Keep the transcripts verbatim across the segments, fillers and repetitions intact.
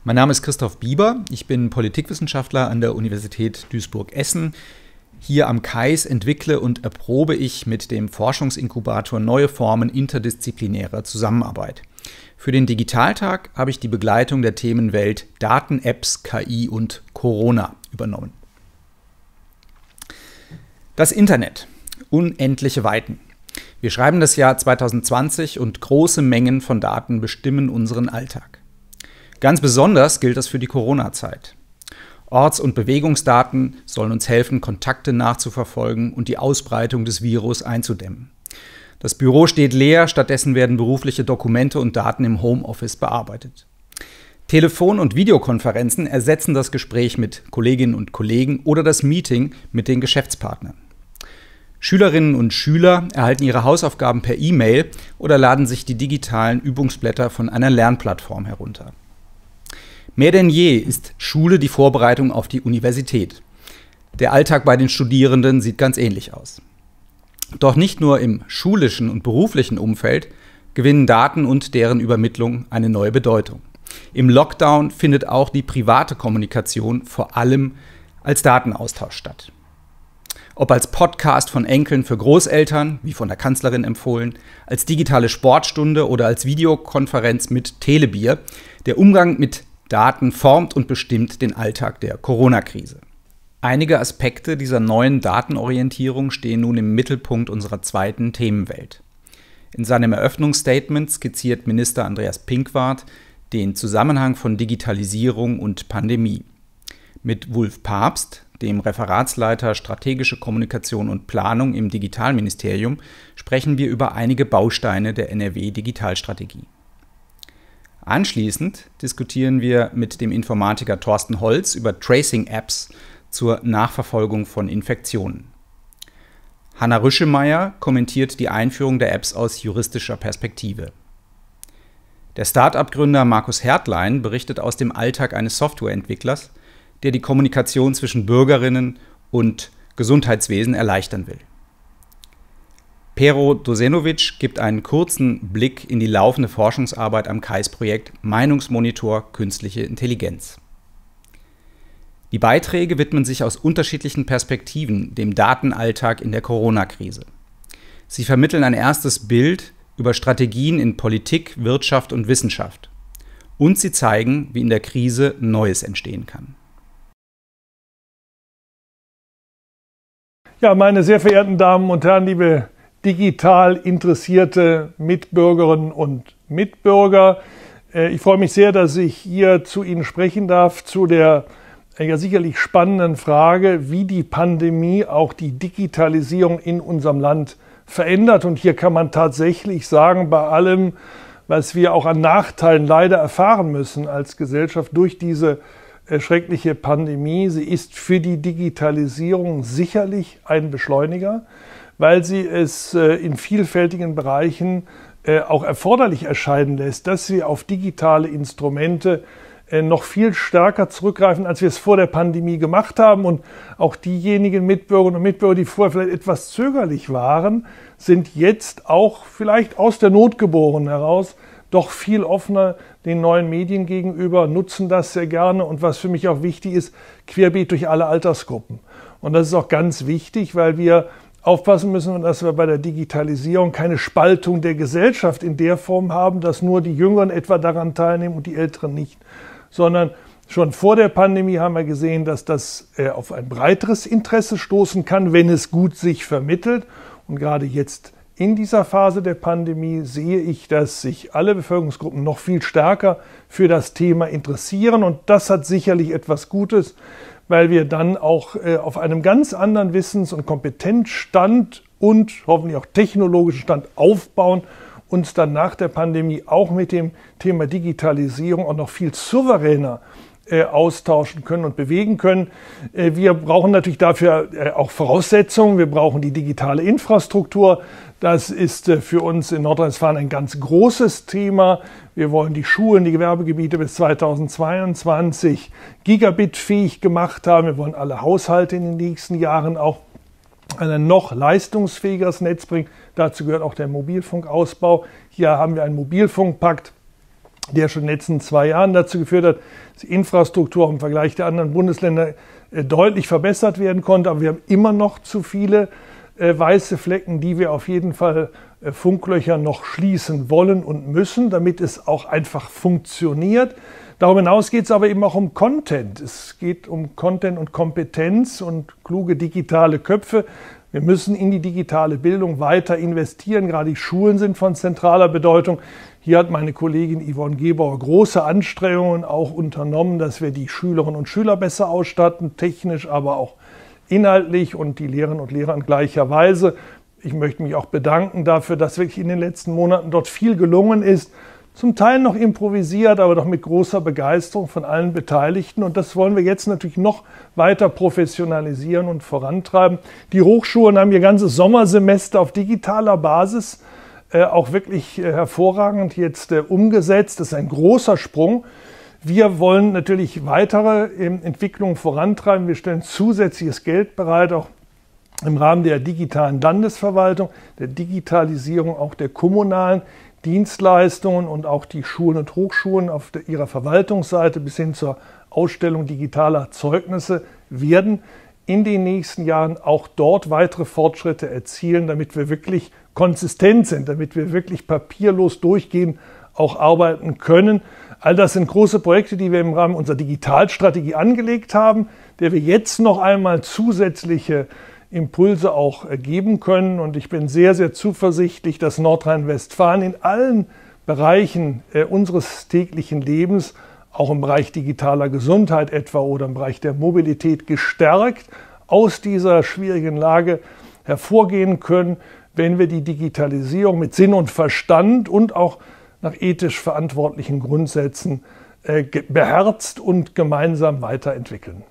Mein Name ist Christoph Bieber, ich bin Politikwissenschaftler an der Universität Duisburg-Essen. Hier am K A I S entwickle und erprobe ich mit dem Forschungsinkubator neue Formen interdisziplinärer Zusammenarbeit. Für den Digitaltag habe ich die Begleitung der Themenwelt Daten, Apps, K I und Corona übernommen. Das Internet. Unendliche Weiten. Wir schreiben das Jahr zweitausendzwanzig und große Mengen von Daten bestimmen unseren Alltag. Ganz besonders gilt das für die Corona-Zeit. Orts- und Bewegungsdaten sollen uns helfen, Kontakte nachzuverfolgen und die Ausbreitung des Virus einzudämmen. Das Büro steht leer, stattdessen werden berufliche Dokumente und Daten im Homeoffice bearbeitet. Telefon- und Videokonferenzen ersetzen das Gespräch mit Kolleginnen und Kollegen oder das Meeting mit den Geschäftspartnern. Schülerinnen und Schüler erhalten ihre Hausaufgaben per E-Mail oder laden sich die digitalen Übungsblätter von einer Lernplattform herunter. Mehr denn je ist Schule die Vorbereitung auf die Universität. Der Alltag bei den Studierenden sieht ganz ähnlich aus. Doch nicht nur im schulischen und beruflichen Umfeld gewinnen Daten und deren Übermittlung eine neue Bedeutung. Im Lockdown findet auch die private Kommunikation vor allem als Datenaustausch statt. Ob als Podcast von Enkeln für Großeltern, wie von der Kanzlerin empfohlen, als digitale Sportstunde oder als Videokonferenz mit Telebier, der Umgang mit Daten formt und bestimmt den Alltag der Corona-Krise. Einige Aspekte dieser neuen Datenorientierung stehen nun im Mittelpunkt unserer zweiten Themenwelt. In seinem Eröffnungsstatement skizziert Minister Andreas Pinkwart den Zusammenhang von Digitalisierung und Pandemie. Mit Wulf Papst, dem Referatsleiter Strategische Kommunikation und Planung im Digitalministerium, sprechen wir über einige Bausteine der N R W-Digitalstrategie. Anschließend diskutieren wir mit dem Informatiker Thorsten Holz über Tracing-Apps zur Nachverfolgung von Infektionen. Hanna Rüschemeyer kommentiert die Einführung der Apps aus juristischer Perspektive. Der Start-up-Gründer Markus Hertlein berichtet aus dem Alltag eines Softwareentwicklers, der die Kommunikation zwischen Bürgerinnen und Gesundheitswesen erleichtern will. Pero Dosenovic gibt einen kurzen Blick in die laufende Forschungsarbeit am K A I S-Projekt Meinungsmonitor Künstliche Intelligenz. Die Beiträge widmen sich aus unterschiedlichen Perspektiven dem Datenalltag in der Corona-Krise. Sie vermitteln ein erstes Bild über Strategien in Politik, Wirtschaft und Wissenschaft. Und sie zeigen, wie in der Krise Neues entstehen kann. Ja, meine sehr verehrten Damen und Herren, liebe digital interessierte Mitbürgerinnen und Mitbürger. Ich freue mich sehr, dass ich hier zu Ihnen sprechen darf, zu der ja sicherlich spannenden Frage, wie die Pandemie auch die Digitalisierung in unserem Land verändert. Und hier kann man tatsächlich sagen, bei allem, was wir auch an Nachteilen leider erfahren müssen als Gesellschaft durch diese schreckliche Pandemie, sie ist für die Digitalisierung sicherlich ein Beschleuniger, weil sie es in vielfältigen Bereichen auch erforderlich erscheinen lässt, dass wir auf digitale Instrumente noch viel stärker zurückgreifen, als wir es vor der Pandemie gemacht haben. Und auch diejenigen Mitbürgerinnen und Mitbürger, die vorher vielleicht etwas zögerlich waren, sind jetzt auch vielleicht aus der Not geboren heraus doch viel offener den neuen Medien gegenüber, nutzen das sehr gerne. Und was für mich auch wichtig ist, querbeet durch alle Altersgruppen. Und das ist auch ganz wichtig, weil wir aufpassen müssen, dass wir bei der Digitalisierung keine Spaltung der Gesellschaft in der Form haben, dass nur die Jüngeren etwa daran teilnehmen und die Älteren nicht. Sondern schon vor der Pandemie haben wir gesehen, dass das auf ein breiteres Interesse stoßen kann, wenn es gut sich vermittelt. Und gerade jetzt in dieser Phase der Pandemie sehe ich, dass sich alle Bevölkerungsgruppen noch viel stärker für das Thema interessieren. Und das hat sicherlich etwas Gutes, weil wir dann auch äh, auf einem ganz anderen Wissens- und Kompetenzstand und hoffentlich auch technologischen Stand aufbauen, uns dann nach der Pandemie auch mit dem Thema Digitalisierung auch noch viel souveräner äh, austauschen können und bewegen können. Äh, wir brauchen natürlich dafür äh, auch Voraussetzungen. Wir brauchen die digitale Infrastruktur. Das ist äh, für uns in Nordrhein-Westfalen ein ganz großes Thema. Wir wollen die Schulen, die Gewerbegebiete bis zweitausendzweiundzwanzig gigabitfähig gemacht haben. Wir wollen alle Haushalte in den nächsten Jahren auch ein noch leistungsfähigeres Netz bringen. Dazu gehört auch der Mobilfunkausbau. Hier haben wir einen Mobilfunkpakt, der schon in den letzten zwei Jahren dazu geführt hat, dass die Infrastruktur im Vergleich der anderen Bundesländer deutlich verbessert werden konnte. Aber wir haben immer noch zu viele äh, weiße Flecken, die wir auf jeden Fall äh, Funklöcher noch schließen wollen und müssen, damit es auch einfach funktioniert. Darüber hinaus geht es aber eben auch um Content. Es geht um Content und Kompetenz und kluge digitale Köpfe. Wir müssen in die digitale Bildung weiter investieren. Gerade die Schulen sind von zentraler Bedeutung. Hier hat meine Kollegin Yvonne Gebauer große Anstrengungen auch unternommen, dass wir die Schülerinnen und Schüler besser ausstatten, technisch, aber auch inhaltlich und die Lehrerinnen und Lehrer in gleicher Weise. Ich möchte mich auch bedanken dafür, dass wirklich in den letzten Monaten dort viel gelungen ist. Zum Teil noch improvisiert, aber doch mit großer Begeisterung von allen Beteiligten. Und das wollen wir jetzt natürlich noch weiter professionalisieren und vorantreiben. Die Hochschulen haben ihr ganzes Sommersemester auf digitaler Basis äh, auch wirklich äh, hervorragend jetzt äh, umgesetzt. Das ist ein großer Sprung. Wir wollen natürlich weitere äh, Entwicklungen vorantreiben. Wir stellen zusätzliches Geld bereit, auch im Rahmen der digitalen Landesverwaltung, der Digitalisierung auch der kommunalen Dienstleistungen und auch die Schulen und Hochschulen auf der, ihrer Verwaltungsseite bis hin zur Ausstellung digitaler Zeugnisse werden in den nächsten Jahren auch dort weitere Fortschritte erzielen, damit wir wirklich konsistent sind, damit wir wirklich papierlos durchgehend auch arbeiten können. All das sind große Projekte, die wir im Rahmen unserer Digitalstrategie angelegt haben, der wir jetzt noch einmal zusätzliche Impulse auch geben können. Und ich bin sehr, sehr zuversichtlich, dass Nordrhein-Westfalen in allen Bereichen äh, unseres täglichen Lebens, auch im Bereich digitaler Gesundheit etwa oder im Bereich der Mobilität, gestärkt aus dieser schwierigen Lage hervorgehen können, wenn wir die Digitalisierung mit Sinn und Verstand und auch nach ethisch verantwortlichen Grundsätzen äh, beherzt und gemeinsam weiterentwickeln.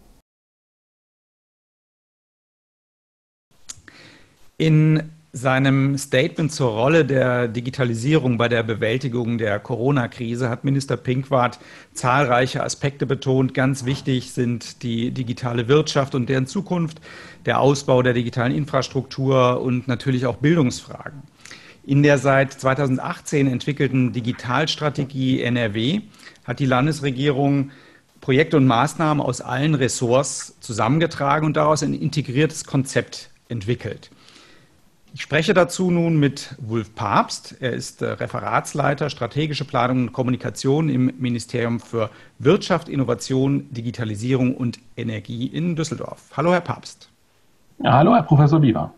In seinem Statement zur Rolle der Digitalisierung bei der Bewältigung der Corona-Krise hat Minister Pinkwart zahlreiche Aspekte betont. Ganz wichtig sind die digitale Wirtschaft und deren Zukunft, der Ausbau der digitalen Infrastruktur und natürlich auch Bildungsfragen. In der seit zweitausendachtzehn entwickelten Digitalstrategie N R W hat die Landesregierung Projekte und Maßnahmen aus allen Ressorts zusammengetragen und daraus ein integriertes Konzept entwickelt. Ich spreche dazu nun mit Wulf Papst. Er ist Referatsleiter Strategische Planung und Kommunikation im Ministerium für Wirtschaft, Innovation, Digitalisierung und Energie in Düsseldorf. Hallo, Herr Papst. Ja, hallo, Herr Professor Bieber.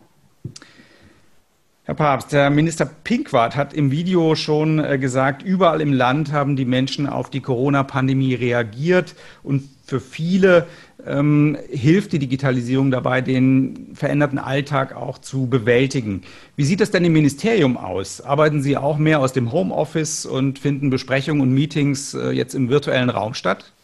Herr Papst, der Minister Pinkwart hat im Video schon gesagt, überall im Land haben die Menschen auf die Corona-Pandemie reagiert und für viele ähm, hilft die Digitalisierung dabei, den veränderten Alltag auch zu bewältigen. Wie sieht das denn im Ministerium aus? Arbeiten Sie auch mehr aus dem Homeoffice und finden Besprechungen und Meetings äh, jetzt im virtuellen Raum statt?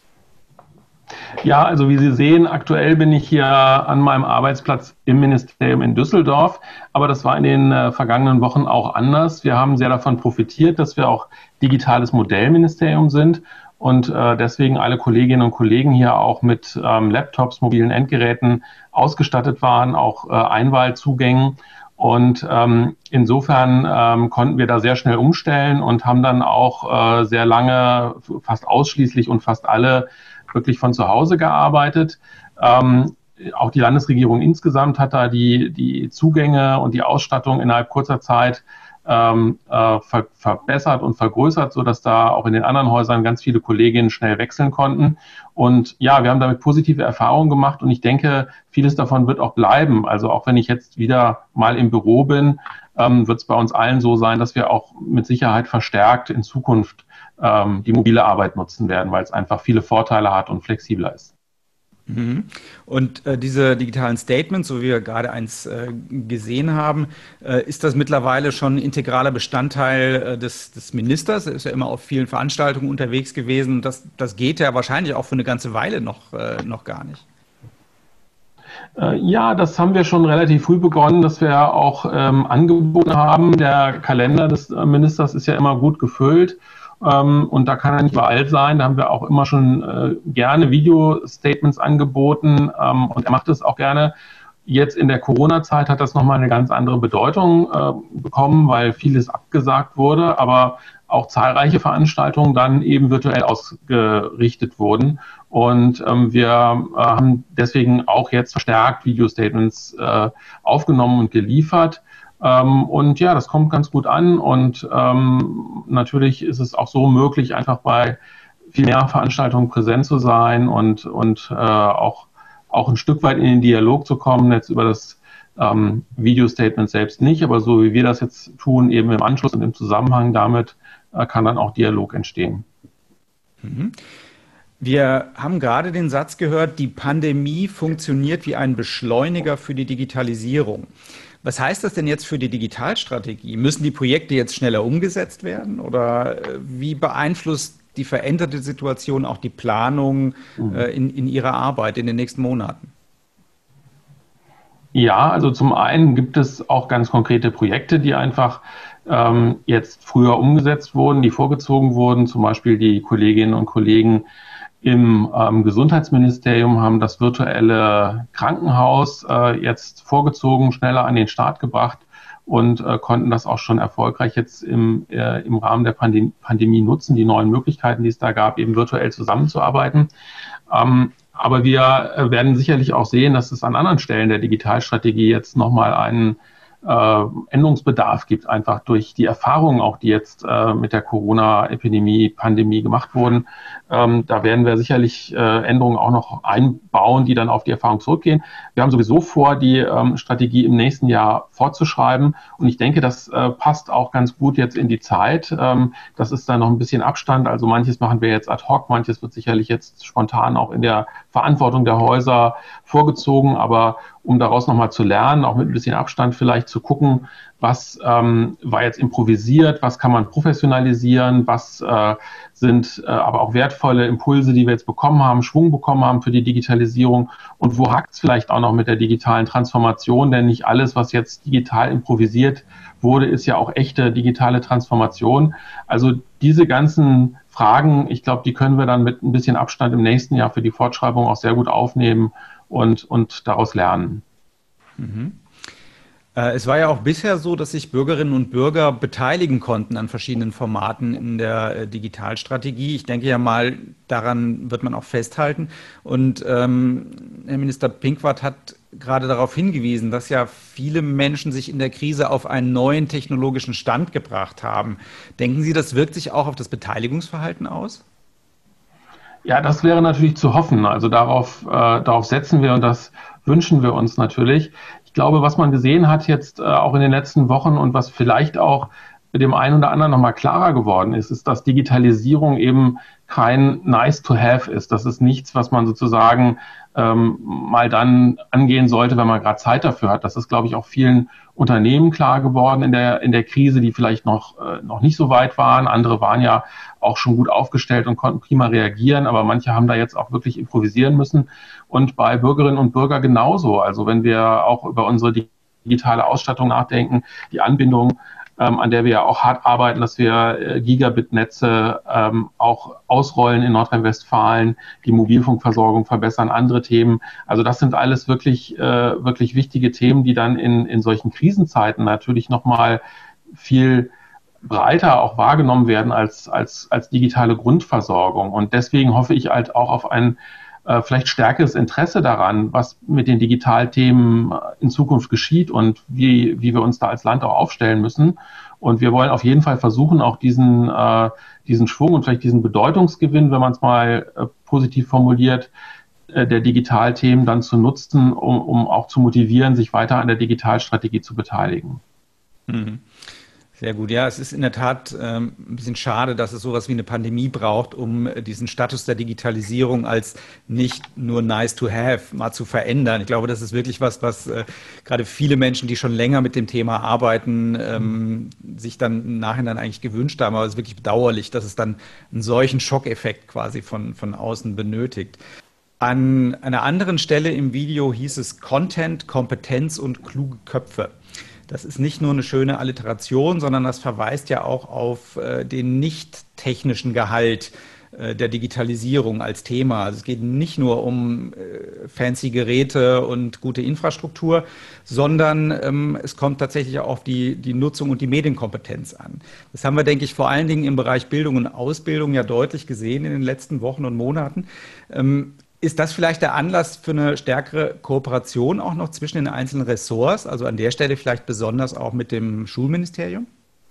Ja, also wie Sie sehen, aktuell bin ich hier an meinem Arbeitsplatz im Ministerium in Düsseldorf, aber das war in den äh, vergangenen Wochen auch anders. Wir haben sehr davon profitiert, dass wir auch digitales Modellministerium sind und äh, deswegen alle Kolleginnen und Kollegen hier auch mit ähm, Laptops, mobilen Endgeräten ausgestattet waren, auch äh, Einwahlzugängen. Und ähm, insofern ähm, konnten wir da sehr schnell umstellen und haben dann auch äh, sehr lange, fast ausschließlich und fast alle wirklich von zu Hause gearbeitet. Ähm, auch die Landesregierung insgesamt hat da die, die Zugänge und die Ausstattung innerhalb kurzer Zeit ähm, äh, ver verbessert und vergrößert, sodass da auch in den anderen Häusern ganz viele Kolleginnen schnell wechseln konnten. Und ja, wir haben damit positive Erfahrungen gemacht und ich denke, vieles davon wird auch bleiben. Also auch wenn ich jetzt wieder mal im Büro bin, ähm, wird es bei uns allen so sein, dass wir auch mit Sicherheit verstärkt in Zukunft ähm, die mobile Arbeit nutzen werden, weil es einfach viele Vorteile hat und flexibler ist. Mhm. Und äh, diese digitalen Statements, so wie wir gerade eins äh, gesehen haben, äh, ist das mittlerweile schon ein integraler Bestandteil äh, des, des Ministers? Er ist ja immer auf vielen Veranstaltungen unterwegs gewesen. Das, das geht ja wahrscheinlich auch für eine ganze Weile noch, äh, noch gar nicht. Ja, das haben wir schon relativ früh begonnen, dass wir auch ähm, angeboten haben. Der Kalender des Ministers ist ja immer gut gefüllt. Ähm, und da kann er nicht überall sein. Da haben wir auch immer schon äh, gerne Video-Statements angeboten ähm, und er macht es auch gerne. Jetzt in der Corona-Zeit hat das nochmal eine ganz andere Bedeutung äh, bekommen, weil vieles abgesagt wurde. Aber auch zahlreiche Veranstaltungen dann eben virtuell ausgerichtet wurden. Und ähm, wir äh, haben deswegen auch jetzt verstärkt Video-Statements äh, aufgenommen und geliefert. Ähm, und ja, das kommt ganz gut an. Und ähm, natürlich ist es auch so möglich, einfach bei viel mehr Veranstaltungen präsent zu sein und, und äh, auch, auch ein Stück weit in den Dialog zu kommen, jetzt über das ähm, Video-Statement selbst nicht, aber so wie wir das jetzt tun, eben im Anschluss und im Zusammenhang damit, äh, kann dann auch Dialog entstehen. Mhm. Wir haben gerade den Satz gehört, die Pandemie funktioniert wie ein Beschleuniger für die Digitalisierung. Was heißt das denn jetzt für die Digitalstrategie? Müssen die Projekte jetzt schneller umgesetzt werden oder wie beeinflusst die veränderte Situation auch die Planung mhm. äh, in, in Ihrer Arbeit in den nächsten Monaten? Ja, also zum einen gibt es auch ganz konkrete Projekte, die einfach ähm, jetzt früher umgesetzt wurden, die vorgezogen wurden. Zum Beispiel die Kolleginnen und Kollegen im ähm, Gesundheitsministerium haben das virtuelle Krankenhaus äh, jetzt vorgezogen, schneller an den Start gebracht und äh, konnten das auch schon erfolgreich jetzt im, äh, im Rahmen der Pandem- Pandemie nutzen, die neuen Möglichkeiten, die es da gab, eben virtuell zusammenzuarbeiten. Ähm, aber wir äh, werden sicherlich auch sehen, dass es an anderen Stellen der Digitalstrategie jetzt nochmal einen Äh, Änderungsbedarf gibt, einfach durch die Erfahrungen auch, die jetzt äh, mit der Corona-Epidemie, Pandemie gemacht wurden. Ähm, da werden wir sicherlich äh, Änderungen auch noch einbauen, die dann auf die Erfahrung zurückgehen. Wir haben sowieso vor, die ähm, Strategie im nächsten Jahr fortzuschreiben und ich denke, das äh, passt auch ganz gut jetzt in die Zeit. Ähm, das ist dann noch ein bisschen Abstand, also manches machen wir jetzt ad hoc, manches wird sicherlich jetzt spontan auch in der Verantwortung der Häuser vorgezogen, aber um daraus nochmal zu lernen, auch mit ein bisschen Abstand vielleicht zu gucken, was ähm, war jetzt improvisiert, was kann man professionalisieren, was äh, sind äh, aber auch wertvolle Impulse, die wir jetzt bekommen haben, Schwung bekommen haben für die Digitalisierung und wo hakt es vielleicht auch noch mit der digitalen Transformation, denn nicht alles, was jetzt digital improvisiert wurde, ist ja auch echte digitale Transformation. Also diese ganzen Fragen, ich glaube, die können wir dann mit ein bisschen Abstand im nächsten Jahr für die Fortschreibung auch sehr gut aufnehmen und, und daraus lernen. Mhm. Äh, es war ja auch bisher so, dass sich Bürgerinnen und Bürger beteiligen konnten an verschiedenen Formaten in der äh, Digitalstrategie. Ich denke ja mal, daran wird man auch festhalten. Und ähm, Herr Minister Pinkwart hat gerade darauf hingewiesen, dass ja viele Menschen sich in der Krise auf einen neuen technologischen Stand gebracht haben. Denken Sie, das wirkt sich auch auf das Beteiligungsverhalten aus? Ja, das wäre natürlich zu hoffen. Also darauf, äh, darauf setzen wir und das wünschen wir uns natürlich. Ich glaube, was man gesehen hat jetzt äh, auch in den letzten Wochen und was vielleicht auch mit dem einen oder anderen nochmal klarer geworden ist, ist, dass Digitalisierung eben kein nice to have ist. Das ist nichts, was man sozusagen ähm, mal dann angehen sollte, wenn man gerade Zeit dafür hat. Das ist, glaube ich, auch vielen Unternehmen klar geworden in der, in der Krise, die vielleicht noch, äh, noch nicht so weit waren. Andere waren ja auch schon gut aufgestellt und konnten prima reagieren, aber manche haben da jetzt auch wirklich improvisieren müssen. Und bei Bürgerinnen und Bürgern genauso. Also wenn wir auch über unsere digitale Ausstattung nachdenken, die Anbindung, ähm, an der wir ja auch hart arbeiten, dass wir äh, Gigabit-Netze ähm, auch ausrollen in Nordrhein-Westfalen, die Mobilfunkversorgung verbessern, andere Themen. Also das sind alles wirklich, äh, wirklich wichtige Themen, die dann in, in solchen Krisenzeiten natürlich nochmal viel breiter auch wahrgenommen werden als, als, als digitale Grundversorgung. Und deswegen hoffe ich halt auch auf ein äh, vielleicht stärkeres Interesse daran, was mit den Digitalthemen in Zukunft geschieht und wie, wie wir uns da als Land auch aufstellen müssen. Und wir wollen auf jeden Fall versuchen, auch diesen, äh, diesen Schwung und vielleicht diesen Bedeutungsgewinn, wenn man es mal äh, positiv formuliert, äh, der Digitalthemen dann zu nutzen, um, um auch zu motivieren, sich weiter an der Digitalstrategie zu beteiligen. Mhm. Sehr gut. Ja, es ist in der Tat ähm, ein bisschen schade, dass es sowas wie eine Pandemie braucht, um äh, diesen Status der Digitalisierung als nicht nur nice to have mal zu verändern. Ich glaube, das ist wirklich was, was äh, gerade viele Menschen, die schon länger mit dem Thema arbeiten, ähm, sich dann im Nachhinein eigentlich gewünscht haben. Aber es ist wirklich bedauerlich, dass es dann einen solchen Schockeffekt quasi von, von außen benötigt. An einer anderen Stelle im Video hieß es Content, Kompetenz und kluge Köpfe. Das ist nicht nur eine schöne Alliteration, sondern das verweist ja auch auf äh, den nicht technischen Gehalt äh, der Digitalisierung als Thema. Also es geht nicht nur um äh, fancy Geräte und gute Infrastruktur, sondern ähm, es kommt tatsächlich auch auf die, die Nutzung und die Medienkompetenz an. Das haben wir, denke ich, vor allen Dingen im Bereich Bildung und Ausbildung ja deutlich gesehen in den letzten Wochen und Monaten. Ähm, Ist das vielleicht der Anlass für eine stärkere Kooperation auch noch zwischen den einzelnen Ressorts? Also an der Stelle vielleicht besonders auch mit dem Schulministerium?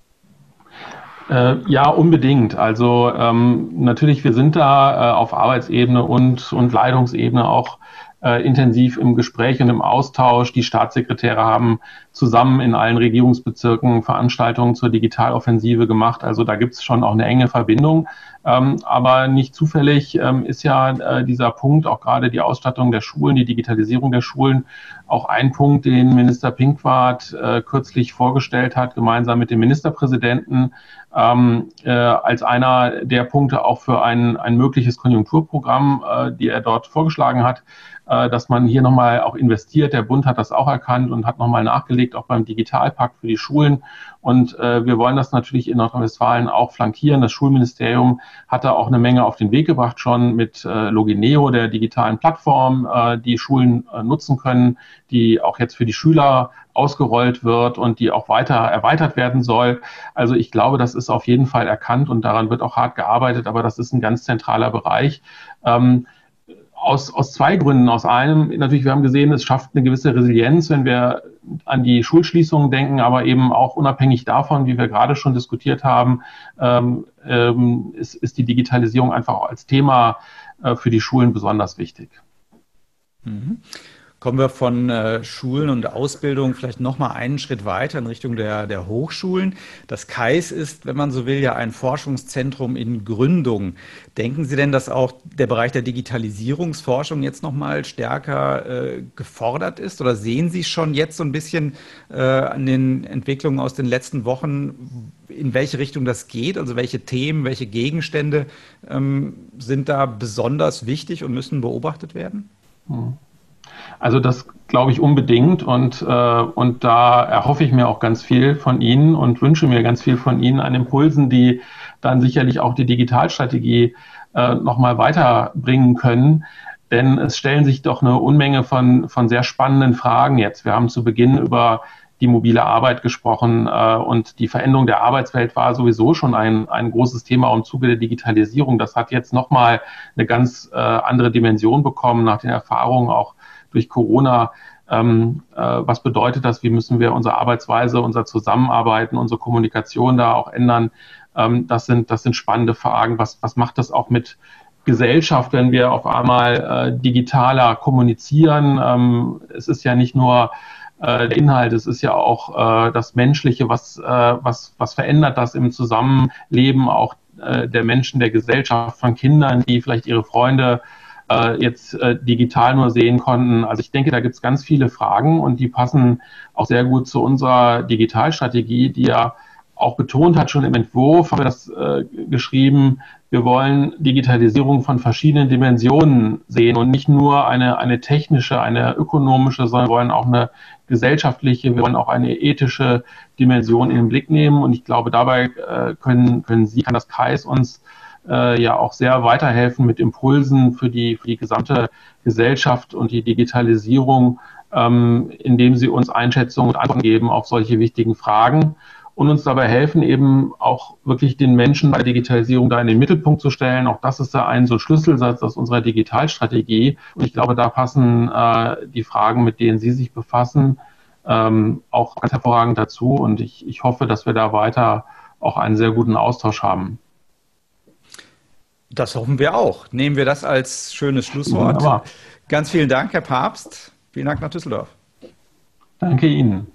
Äh, ja, unbedingt. Also ähm, natürlich, wir sind da äh, auf Arbeitsebene und, und Leitungsebene auch äh, intensiv im Gespräch und im Austausch. Die Staatssekretäre haben zusammen in allen Regierungsbezirken Veranstaltungen zur Digitaloffensive gemacht. Also da gibt es schon auch eine enge Verbindung. Ähm, aber nicht zufällig ähm, ist ja äh, dieser Punkt, auch gerade die Ausstattung der Schulen, die Digitalisierung der Schulen, auch ein Punkt, den Minister Pinkwart äh, kürzlich vorgestellt hat, gemeinsam mit dem Ministerpräsidenten, ähm, äh, als einer der Punkte auch für ein, ein mögliches Konjunkturprogramm, äh, die er dort vorgeschlagen hat, äh, dass man hier nochmal auch investiert. Der Bund hat das auch erkannt und hat nochmal nachgelegt, auch beim Digitalpakt für die Schulen. Und äh, wir wollen das natürlich in Nordrhein-Westfalen auch flankieren. Das Schulministerium hat da auch eine Menge auf den Weg gebracht, schon mit äh, Logineo, der digitalen Plattform, äh, die Schulen äh, nutzen können, die auch jetzt für die Schüler ausgerollt wird und die auch weiter erweitert werden soll. Also ich glaube, das ist auf jeden Fall erkannt und daran wird auch hart gearbeitet, aber das ist ein ganz zentraler Bereich. Ähm, Aus, aus zwei Gründen. Aus einem, natürlich, wir haben gesehen, es schafft eine gewisse Resilienz, wenn wir an die Schulschließungen denken, aber eben auch unabhängig davon, wie wir gerade schon diskutiert haben, ähm, ähm, ist, ist die Digitalisierung einfach auch als Thema äh, für die Schulen besonders wichtig. Mhm. Kommen wir von äh, Schulen und Ausbildung vielleicht noch mal einen Schritt weiter in Richtung der, der Hochschulen. Das K A I S ist, wenn man so will, ja ein Forschungszentrum in Gründung. Denken Sie denn, dass auch der Bereich der Digitalisierungsforschung jetzt noch mal stärker äh, gefordert ist? Oder sehen Sie schon jetzt so ein bisschen äh, an den Entwicklungen aus den letzten Wochen, in welche Richtung das geht? Also welche Themen, welche Gegenstände ähm, sind da besonders wichtig und müssen beobachtet werden? Hm. Also das glaube ich unbedingt und, äh, und da erhoffe ich mir auch ganz viel von Ihnen und wünsche mir ganz viel von Ihnen an Impulsen, die dann sicherlich auch die Digitalstrategie äh, nochmal weiterbringen können. Denn es stellen sich doch eine Unmenge von, von sehr spannenden Fragen jetzt. Wir haben zu Beginn über die mobile Arbeit gesprochen äh, und die Veränderung der Arbeitswelt war sowieso schon ein, ein großes Thema im Zuge der Digitalisierung. Das hat jetzt nochmal eine ganz äh, andere Dimension bekommen nach den Erfahrungen auch durch Corona. Ähm, äh, was bedeutet das? Wie müssen wir unsere Arbeitsweise, unser Zusammenarbeiten, unsere Kommunikation da auch ändern? Ähm, das sind, das sind spannende Fragen. Was, was macht das auch mit Gesellschaft, wenn wir auf einmal äh, digitaler kommunizieren? Ähm, es ist ja nicht nur äh, der Inhalt, es ist ja auch äh, das Menschliche, was, äh, was, was verändert das im Zusammenleben auch äh, der Menschen, der Gesellschaft, von Kindern, die vielleicht ihre Freunde jetzt äh, digital nur sehen konnten. Also ich denke, da gibt es ganz viele Fragen und die passen auch sehr gut zu unserer Digitalstrategie, die ja auch betont hat, schon im Entwurf haben wir das äh, geschrieben, wir wollen Digitalisierung von verschiedenen Dimensionen sehen und nicht nur eine, eine technische, eine ökonomische, sondern wir wollen auch eine gesellschaftliche, wir wollen auch eine ethische Dimension in den Blick nehmen und ich glaube, dabei äh, können, können Sie, kann das K A I S uns Äh, ja auch sehr weiterhelfen mit Impulsen für die, für die gesamte Gesellschaft und die Digitalisierung, ähm, indem sie uns Einschätzungen und Antworten geben auf solche wichtigen Fragen und uns dabei helfen, eben auch wirklich den Menschen bei der Digitalisierung da in den Mittelpunkt zu stellen. Auch das ist da ein so Schlüsselsatz aus unserer Digitalstrategie. Und ich glaube, da passen äh, die Fragen, mit denen Sie sich befassen, ähm, auch ganz hervorragend dazu. Und ich, ich hoffe, dass wir da weiter auch einen sehr guten Austausch haben. Das hoffen wir auch. Nehmen wir das als schönes Schlusswort. Wunderbar. Ganz vielen Dank, Herr Papst. Vielen Dank nach Düsseldorf. Danke Ihnen.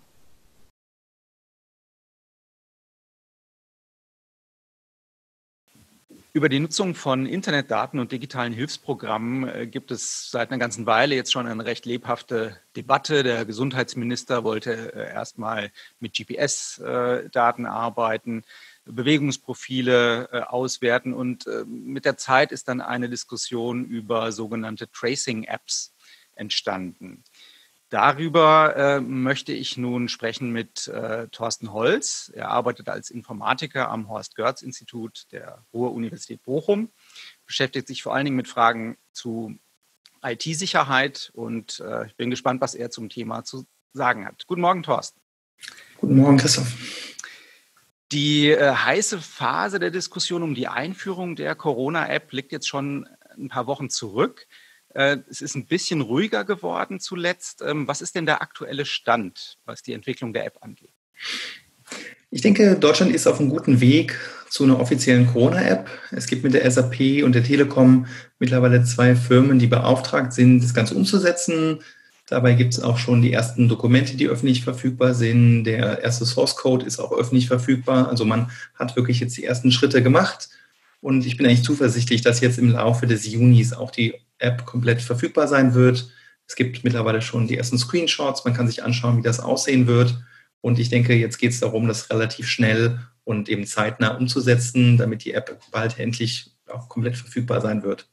Über die Nutzung von Internetdaten und digitalen Hilfsprogrammen äh, gibt es seit einer ganzen Weile jetzt schon eine recht lebhafte Debatte. Der Gesundheitsminister wollte äh, erstmal mit G P S-Daten äh, arbeiten, Bewegungsprofile äh, auswerten und äh, mit der Zeit ist dann eine Diskussion über sogenannte Tracing-Apps entstanden. Darüber äh, möchte ich nun sprechen mit äh, Thorsten Holz. Er arbeitet als Informatiker am Horst-Görz-Institut der Ruhr-Universität Bochum, beschäftigt sich vor allen Dingen mit Fragen zu I T-Sicherheit und äh, ich bin gespannt, was er zum Thema zu sagen hat. Guten Morgen, Thorsten. Guten Morgen, Christoph. Die äh, heiße Phase der Diskussion um die Einführung der Corona-App liegt jetzt schon ein paar Wochen zurück. Es ist ein bisschen ruhiger geworden zuletzt. Was ist denn der aktuelle Stand, was die Entwicklung der App angeht? Ich denke, Deutschland ist auf einem guten Weg zu einer offiziellen Corona-App. Es gibt mit der S A P und der Telekom mittlerweile zwei Firmen, die beauftragt sind, das Ganze umzusetzen. Dabei gibt es auch schon die ersten Dokumente, die öffentlich verfügbar sind. Der erste Source-Code ist auch öffentlich verfügbar. Also man hat wirklich jetzt die ersten Schritte gemacht. Und ich bin eigentlich zuversichtlich, dass jetzt im Laufe des Junis auch die App komplett verfügbar sein wird. Es gibt mittlerweile schon die ersten Screenshots. Man kann sich anschauen, wie das aussehen wird. Und ich denke, jetzt geht es darum, das relativ schnell und eben zeitnah umzusetzen, damit die App bald endlich auch komplett verfügbar sein wird.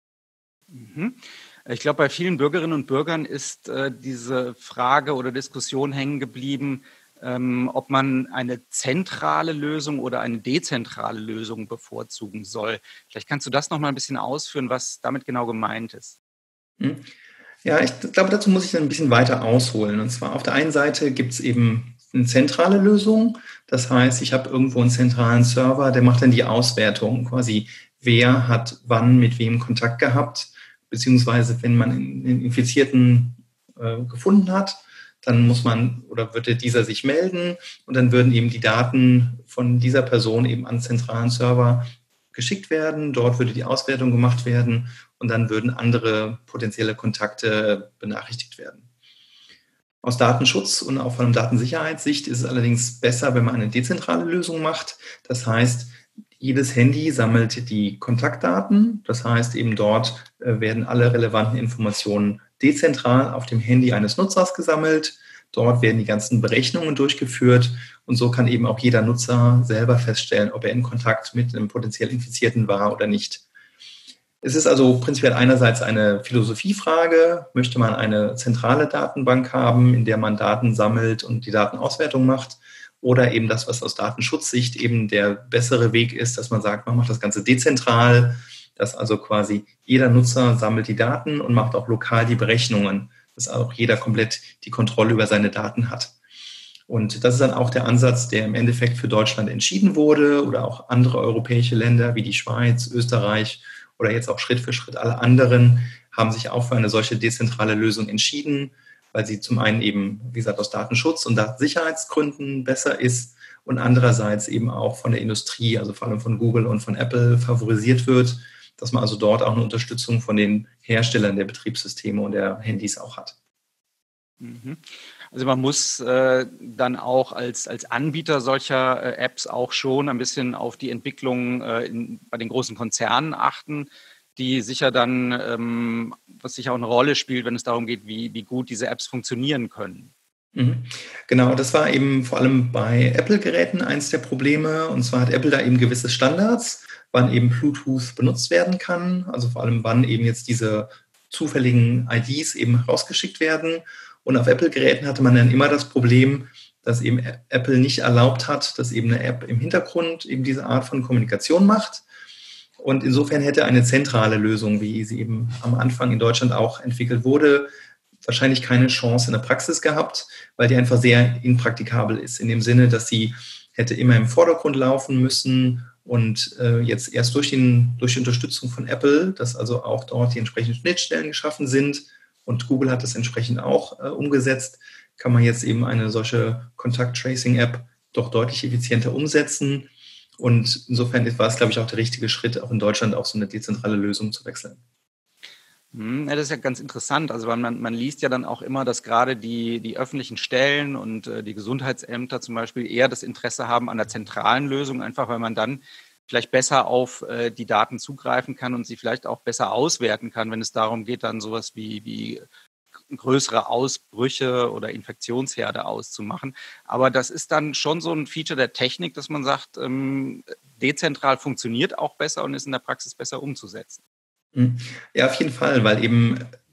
Ich glaube, bei vielen Bürgerinnen und Bürgern ist äh, diese Frage oder Diskussion hängen geblieben, ähm, ob man eine zentrale Lösung oder eine dezentrale Lösung bevorzugen soll. Vielleicht kannst du das noch mal ein bisschen ausführen, was damit genau gemeint ist. Ja, ich glaube, dazu muss ich ein bisschen weiter ausholen. Und zwar auf der einen Seite gibt es eben eine zentrale Lösung. Das heißt, ich habe irgendwo einen zentralen Server, der macht dann die Auswertung, quasi wer hat wann mit wem Kontakt gehabt, beziehungsweise wenn man einen Infizierten äh, gefunden hat, dann muss man oder würde dieser sich melden und dann würden eben die Daten von dieser Person eben an den zentralen Server geschickt werden. Dort würde die Auswertung gemacht werden und dann würden andere potenzielle Kontakte benachrichtigt werden. Aus Datenschutz und auch von einer Datensicherheitssicht ist es allerdings besser, wenn man eine dezentrale Lösung macht. Das heißt, jedes Handy sammelt die Kontaktdaten. Das heißt, eben dort werden alle relevanten Informationen dezentral auf dem Handy eines Nutzers gesammelt. Dort werden die ganzen Berechnungen durchgeführt und so kann eben auch jeder Nutzer selber feststellen, ob er in Kontakt mit einem potenziell Infizierten war oder nicht. Es ist also prinzipiell einerseits eine Philosophiefrage. Möchte man eine zentrale Datenbank haben, in der man Daten sammelt und die Datenauswertung macht? Oder eben das, was aus Datenschutzsicht eben der bessere Weg ist, dass man sagt, man macht das Ganze dezentral, dass also quasi jeder Nutzer sammelt die Daten und macht auch lokal die Berechnungen, dass auch jeder komplett die Kontrolle über seine Daten hat. Und das ist dann auch der Ansatz, der im Endeffekt für Deutschland entschieden wurde oder auch andere europäische Länder wie die Schweiz, Österreich oder jetzt auch Schritt für Schritt alle anderen haben sich auch für eine solche dezentrale Lösung entschieden, weil sie zum einen eben, wie gesagt, aus Datenschutz- und Datensicherheitsgründen besser ist und andererseits eben auch von der Industrie, also vor allem von Google und von Apple favorisiert wird, dass man also dort auch eine Unterstützung von den Herstellern der Betriebssysteme und der Handys auch hat. Also man muss äh, dann auch als, als Anbieter solcher äh, Apps auch schon ein bisschen auf die Entwicklung äh, in, bei den großen Konzernen achten, die sicher dann, ähm, was sicher auch eine Rolle spielt, wenn es darum geht, wie, wie gut diese Apps funktionieren können. Mhm. Genau, das war eben vor allem bei Apple-Geräten eins der Probleme. Und zwar hat Apple da eben gewisse Standards, wann eben Bluetooth benutzt werden kann. Also vor allem, wann eben jetzt diese zufälligen I Ds eben rausgeschickt werden. Und auf Apple-Geräten hatte man dann immer das Problem, dass eben Apple nicht erlaubt hat, dass eben eine App im Hintergrund eben diese Art von Kommunikation macht. Und insofern hätte eine zentrale Lösung, wie sie eben am Anfang in Deutschland auch entwickelt wurde, wahrscheinlich keine Chance in der Praxis gehabt, weil die einfach sehr impraktikabel ist. In dem Sinne, dass sie hätte immer im Vordergrund laufen müssen und äh, jetzt erst durch, den, durch die Unterstützung von Apple, dass also auch dort die entsprechenden Schnittstellen geschaffen sind und Google hat das entsprechend auch äh, umgesetzt, kann man jetzt eben eine solche Contact-Tracing-App doch deutlich effizienter umsetzen. Und insofern war es, glaube ich, auch der richtige Schritt, auch in Deutschland auf so eine dezentrale Lösung zu wechseln. Ja, das ist ja ganz interessant. Also man, man liest ja dann auch immer, dass gerade die, die öffentlichen Stellen und äh, die Gesundheitsämter zum Beispiel eher das Interesse haben an der zentralen Lösung, einfach weil man dann vielleicht besser auf äh, die Daten zugreifen kann und sie vielleicht auch besser auswerten kann, wenn es darum geht, dann sowas wie, wie größere Ausbrüche oder Infektionsherde auszumachen. Aber das ist dann schon so ein Feature der Technik, dass man sagt, ähm, dezentral funktioniert auch besser und ist in der Praxis besser umzusetzen. Ja, auf jeden Fall, weil eben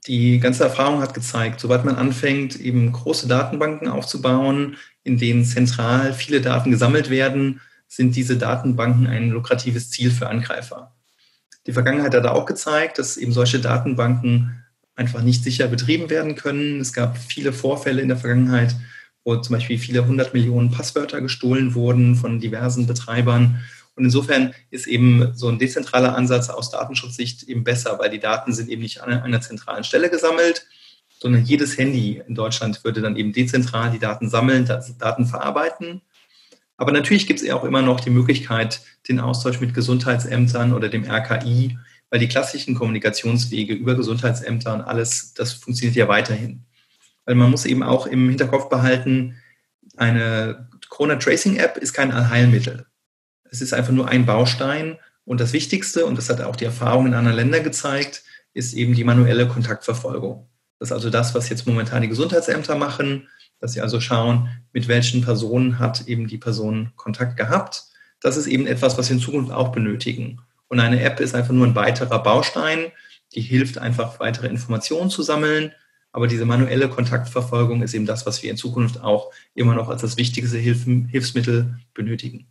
Die ganze Erfahrung hat gezeigt, sobald man anfängt, eben große Datenbanken aufzubauen, in denen zentral viele Daten gesammelt werden, sind diese Datenbanken ein lukratives Ziel für Angreifer. Die Vergangenheit hat auch gezeigt, dass eben solche Datenbanken einfach nicht sicher betrieben werden können. Es gab viele Vorfälle in der Vergangenheit, wo zum Beispiel viele hundert Millionen Passwörter gestohlen wurden von diversen Betreibern. Und insofern ist eben so ein dezentraler Ansatz aus Datenschutzsicht eben besser, weil die Daten sind eben nicht an einer zentralen Stelle gesammelt, sondern jedes Handy in Deutschland würde dann eben dezentral die Daten sammeln, Daten verarbeiten. Aber natürlich gibt es ja auch immer noch die Möglichkeit, den Austausch mit Gesundheitsämtern oder dem R K I, weil die klassischen Kommunikationswege über Gesundheitsämter und alles, das funktioniert ja weiterhin. Weil man muss eben auch im Hinterkopf behalten, eine Corona-Tracing-App ist kein Allheilmittel. Es ist einfach nur ein Baustein und das Wichtigste, und das hat auch die Erfahrung in anderen Ländern gezeigt, ist eben die manuelle Kontaktverfolgung. Das ist also das, was jetzt momentan die Gesundheitsämter machen, dass sie also schauen, mit welchen Personen hat eben die Person Kontakt gehabt. Das ist eben etwas, was wir in Zukunft auch benötigen. Und eine App ist einfach nur ein weiterer Baustein, die hilft einfach, weitere Informationen zu sammeln. Aber diese manuelle Kontaktverfolgung ist eben das, was wir in Zukunft auch immer noch als das wichtigste Hilf- Hilfsmittel benötigen.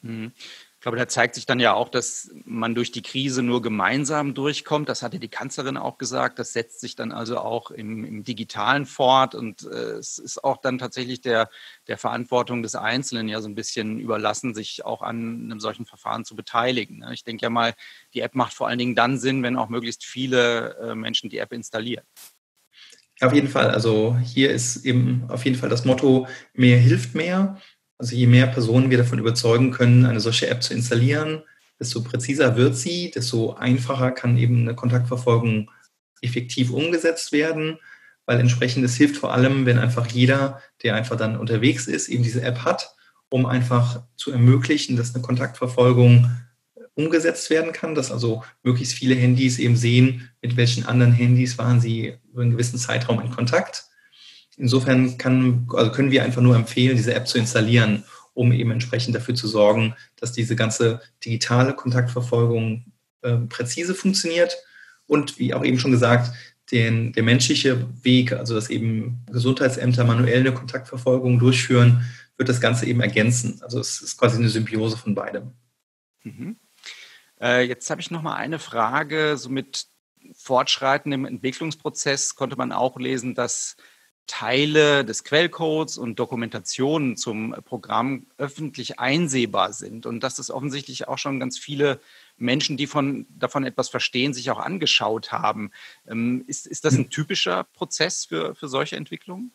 Ich glaube, da zeigt sich dann ja auch, dass man durch die Krise nur gemeinsam durchkommt. Das hatte die Kanzlerin auch gesagt. Das setzt sich dann also auch im, im Digitalen fort. Und äh, es ist auch dann tatsächlich der, der Verantwortung des Einzelnen ja so ein bisschen überlassen, sich auch an einem solchen Verfahren zu beteiligen. Ich denke ja mal, die App macht vor allen Dingen dann Sinn, wenn auch möglichst viele äh, Menschen die App installieren. Ja, auf jeden Fall. Also hier ist eben auf jeden Fall das Motto, mehr hilft mehr. Also je mehr Personen wir davon überzeugen können, eine solche App zu installieren, desto präziser wird sie, desto einfacher kann eben eine Kontaktverfolgung effektiv umgesetzt werden, weil entsprechend es hilft vor allem, wenn einfach jeder, der einfach dann unterwegs ist, eben diese App hat, um einfach zu ermöglichen, dass eine Kontaktverfolgung umgesetzt werden kann, dass also möglichst viele Handys eben sehen, mit welchen anderen Handys waren sie über einen gewissen Zeitraum in Kontakt. Insofern kann, also können wir einfach nur empfehlen, diese App zu installieren, um eben entsprechend dafür zu sorgen, dass diese ganze digitale Kontaktverfolgung äh, präzise funktioniert und wie auch eben schon gesagt, den, der menschliche Weg, also dass eben Gesundheitsämter manuell eine Kontaktverfolgung durchführen, wird das Ganze eben ergänzen. Also es ist quasi eine Symbiose von beidem. Mhm. Äh, jetzt habe ich noch mal eine Frage. So mit fortschreitendem Entwicklungsprozess konnte man auch lesen, dass Teile des Quellcodes und Dokumentationen zum Programm öffentlich einsehbar sind und dass es offensichtlich auch schon ganz viele Menschen, die von, davon etwas verstehen, sich auch angeschaut haben. Ähm, ist, ist das ein typischer Prozess für, für solche Entwicklungen?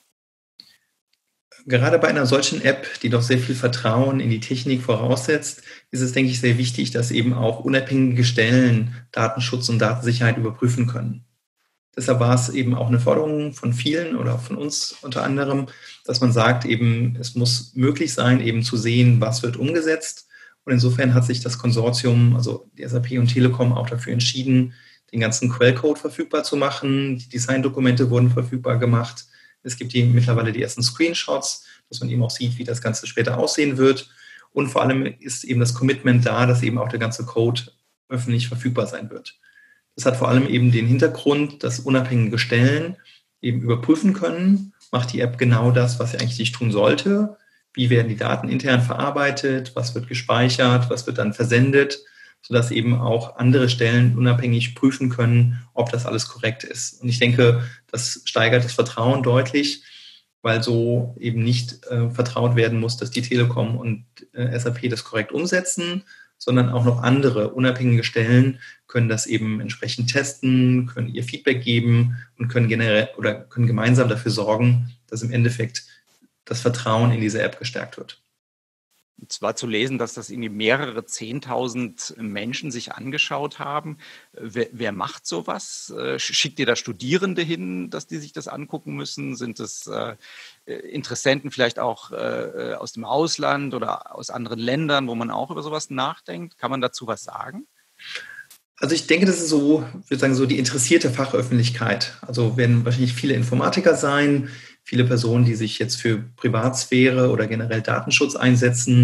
Gerade bei einer solchen App, die doch sehr viel Vertrauen in die Technik voraussetzt, ist es, denke ich, sehr wichtig, dass eben auch unabhängige Stellen Datenschutz und Datensicherheit überprüfen können. Deshalb war es eben auch eine Forderung von vielen oder von uns unter anderem, dass man sagt, eben es muss möglich sein, eben zu sehen, was wird umgesetzt. Und insofern hat sich das Konsortium, also die S A P und Telekom, auch dafür entschieden, den ganzen Quellcode verfügbar zu machen. Die Designdokumente wurden verfügbar gemacht. Es gibt die, mittlerweile die ersten Screenshots, dass man eben auch sieht, wie das Ganze später aussehen wird. Und vor allem ist eben das Commitment da, dass eben auch der ganze Code öffentlich verfügbar sein wird. Das hat vor allem eben den Hintergrund, dass unabhängige Stellen eben überprüfen können, macht die App genau das, was sie eigentlich nicht tun sollte. Wie werden die Daten intern verarbeitet, was wird gespeichert, was wird dann versendet, sodass eben auch andere Stellen unabhängig prüfen können, ob das alles korrekt ist. Und ich denke, das steigert das Vertrauen deutlich, weil so eben nicht äh, vertraut werden muss, dass die Telekom und äh, S A P das korrekt umsetzen, sondern auch noch andere unabhängige Stellen können das eben entsprechend testen, können ihr Feedback geben und können generell oder können gemeinsam dafür sorgen, dass im Endeffekt das Vertrauen in diese App gestärkt wird. Und zwar zu lesen, dass das irgendwie mehrere Zehntausend Menschen sich angeschaut haben. Wer, wer macht sowas? Schickt ihr da Studierende hin, dass die sich das angucken müssen? Sind es äh, Interessenten vielleicht auch äh, aus dem Ausland oder aus anderen Ländern, wo man auch über sowas nachdenkt? Kann man dazu was sagen? Also ich denke, das ist so, ich würde sagen, so die interessierte Fachöffentlichkeit. Also werden wahrscheinlich viele Informatiker sein, viele Personen, die sich jetzt für Privatsphäre oder generell Datenschutz einsetzen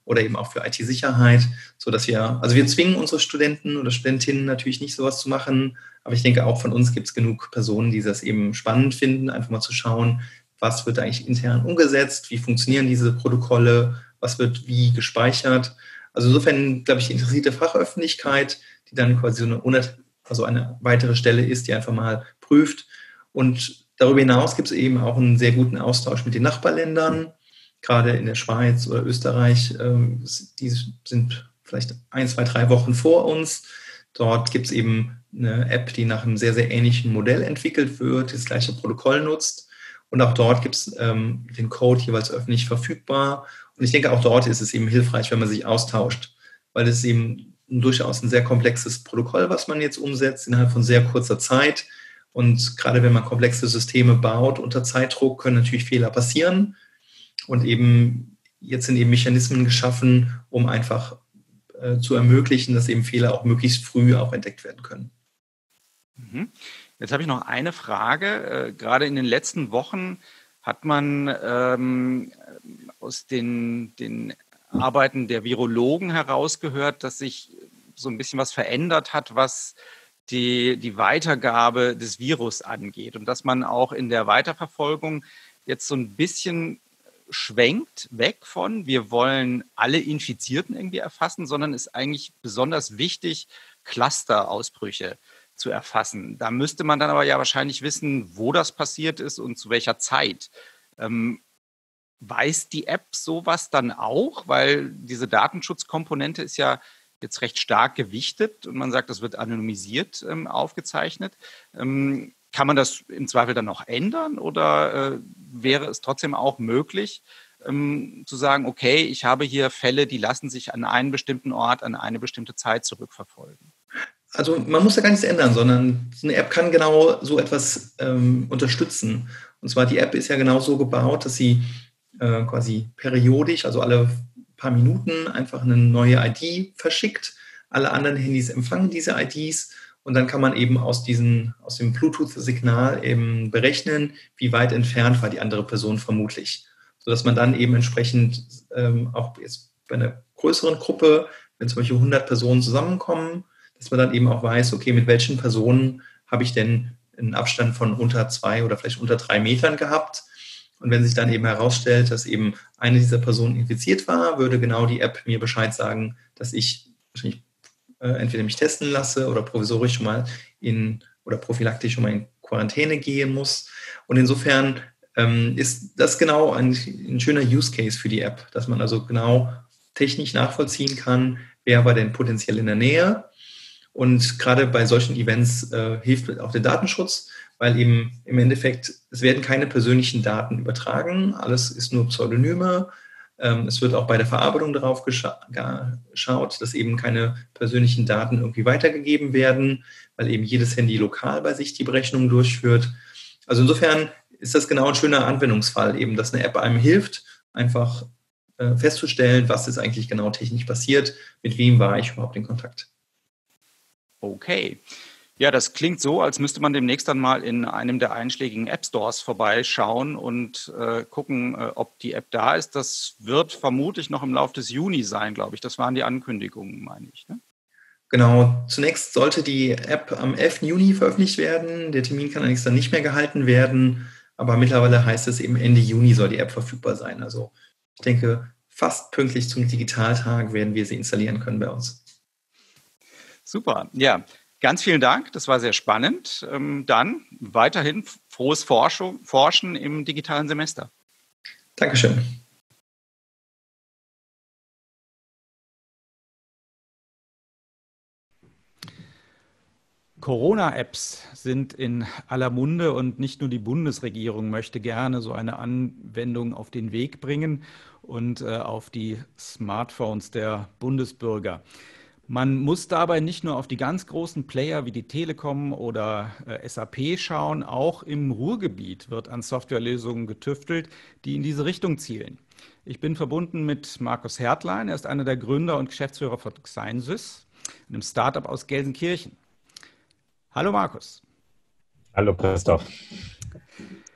oder eben auch für I T-Sicherheit, sodass wir, also wir zwingen unsere Studenten oder Studentinnen natürlich nicht sowas zu machen, aber ich denke auch von uns gibt es genug Personen, die das eben spannend finden, einfach mal zu schauen, was wird eigentlich intern umgesetzt, wie funktionieren diese Protokolle, was wird wie gespeichert. Also insofern, glaube ich, die interessierte Fachöffentlichkeit, die dann quasi so eine, also eine weitere Stelle ist, die einfach mal prüft. Und darüber hinaus gibt es eben auch einen sehr guten Austausch mit den Nachbarländern, gerade in der Schweiz oder Österreich. Die sind vielleicht ein, zwei, drei Wochen vor uns. Dort gibt es eben eine App, die nach einem sehr, sehr ähnlichen Modell entwickelt wird, das gleiche Protokoll nutzt. Und auch dort gibt es ähm, den Code jeweils öffentlich verfügbar. Und ich denke, auch dort ist es eben hilfreich, wenn man sich austauscht, weil es eben durchaus ein sehr komplexes Protokoll, was man jetzt umsetzt, innerhalb von sehr kurzer Zeit. Und gerade wenn man komplexe Systeme baut unter Zeitdruck, können natürlich Fehler passieren. Und eben jetzt sind eben Mechanismen geschaffen, um einfach äh, zu ermöglichen, dass eben Fehler auch möglichst früh auch entdeckt werden können. Mhm. Jetzt habe ich noch eine Frage. Äh, gerade in den letzten Wochen hat man ähm, aus den, den Arbeiten der Virologen herausgehört, dass sich so ein bisschen was verändert hat, was die, die Weitergabe des Virus angeht und dass man auch in der Weiterverfolgung jetzt so ein bisschen schwenkt weg von, wir wollen alle Infizierten irgendwie erfassen, sondern ist eigentlich besonders wichtig, Clusterausbrüche zu erfassen. Da müsste man dann aber ja wahrscheinlich wissen, wo das passiert ist und zu welcher Zeit. Ähm, weiß die App sowas dann auch? Weil diese Datenschutzkomponente ist ja jetzt recht stark gewichtet und man sagt, das wird anonymisiert ähm, aufgezeichnet. Ähm, kann man das im Zweifel dann noch ändern oder äh, wäre es trotzdem auch möglich, ähm, zu sagen, okay, ich habe hier Fälle, die lassen sich an einen bestimmten Ort, an eine bestimmte Zeit zurückverfolgen? Also man muss da gar nichts ändern, sondern eine App kann genau so etwas ähm, unterstützen. Und zwar die App ist ja genau so gebaut, dass sie äh, quasi periodisch, also alle paar Minuten einfach eine neue I D verschickt. Alle anderen Handys empfangen diese I Ds und dann kann man eben aus, diesen, aus dem Bluetooth-Signal eben berechnen, wie weit entfernt war die andere Person vermutlich. Sodass man dann eben entsprechend ähm, auch jetzt bei einer größeren Gruppe, wenn zum Beispiel hundert Personen zusammenkommen, dass man dann eben auch weiß, okay, mit welchen Personen habe ich denn einen Abstand von unter zwei oder vielleicht unter drei Metern gehabt. Und wenn sich dann eben herausstellt, dass eben eine dieser Personen infiziert war, würde genau die App mir Bescheid sagen, dass ich wahrscheinlich äh, entweder mich testen lasse oder provisorisch schon mal in oder prophylaktisch schon mal in Quarantäne gehen muss. Und insofern ähm, ist das genau ein, ein schöner Use Case für die App, dass man also genau technisch nachvollziehen kann, wer war denn potenziell in der Nähe. Und gerade bei solchen Events äh, hilft auch der Datenschutz, weil eben im Endeffekt, es werden keine persönlichen Daten übertragen, alles ist nur Pseudonyme. Ähm, es wird auch bei der Verarbeitung darauf gescha geschaut, dass eben keine persönlichen Daten irgendwie weitergegeben werden, weil eben jedes Handy lokal bei sich die Berechnung durchführt. Also insofern ist das genau ein schöner Anwendungsfall, eben, dass eine App einem hilft, einfach äh, festzustellen, was ist eigentlich genau technisch passiert, mit wem war ich überhaupt in Kontakt. Okay. Ja, das klingt so, als müsste man demnächst dann mal in einem der einschlägigen App-Stores vorbeischauen und äh, gucken, äh, ob die App da ist. Das wird vermutlich noch im Laufe des Juni sein, glaube ich. Das waren die Ankündigungen, meine ich. Ne? Genau. Zunächst sollte die App am elften Juni veröffentlicht werden. Der Termin kann allerdings dann nicht mehr gehalten werden. Aber mittlerweile heißt es eben, Ende Juni soll die App verfügbar sein. Also ich denke, fast pünktlich zum Digitaltag werden wir sie installieren können bei uns. Super, ja, ganz vielen Dank, das war sehr spannend. Dann weiterhin frohes Forschung, Forschen im digitalen Semester. Dankeschön. Corona-Apps sind in aller Munde und nicht nur die Bundesregierung möchte gerne so eine Anwendung auf den Weg bringen und äh, auf die Smartphones der Bundesbürger. Man muss dabei nicht nur auf die ganz großen Player wie die Telekom oder äh, S A P schauen, auch im Ruhrgebiet wird an Softwarelösungen getüftelt, die in diese Richtung zielen. Ich bin verbunden mit Markus Hertlein, er ist einer der Gründer und Geschäftsführer von Xeinsys, einem Startup aus Gelsenkirchen. Hallo Markus. Hallo Christoph.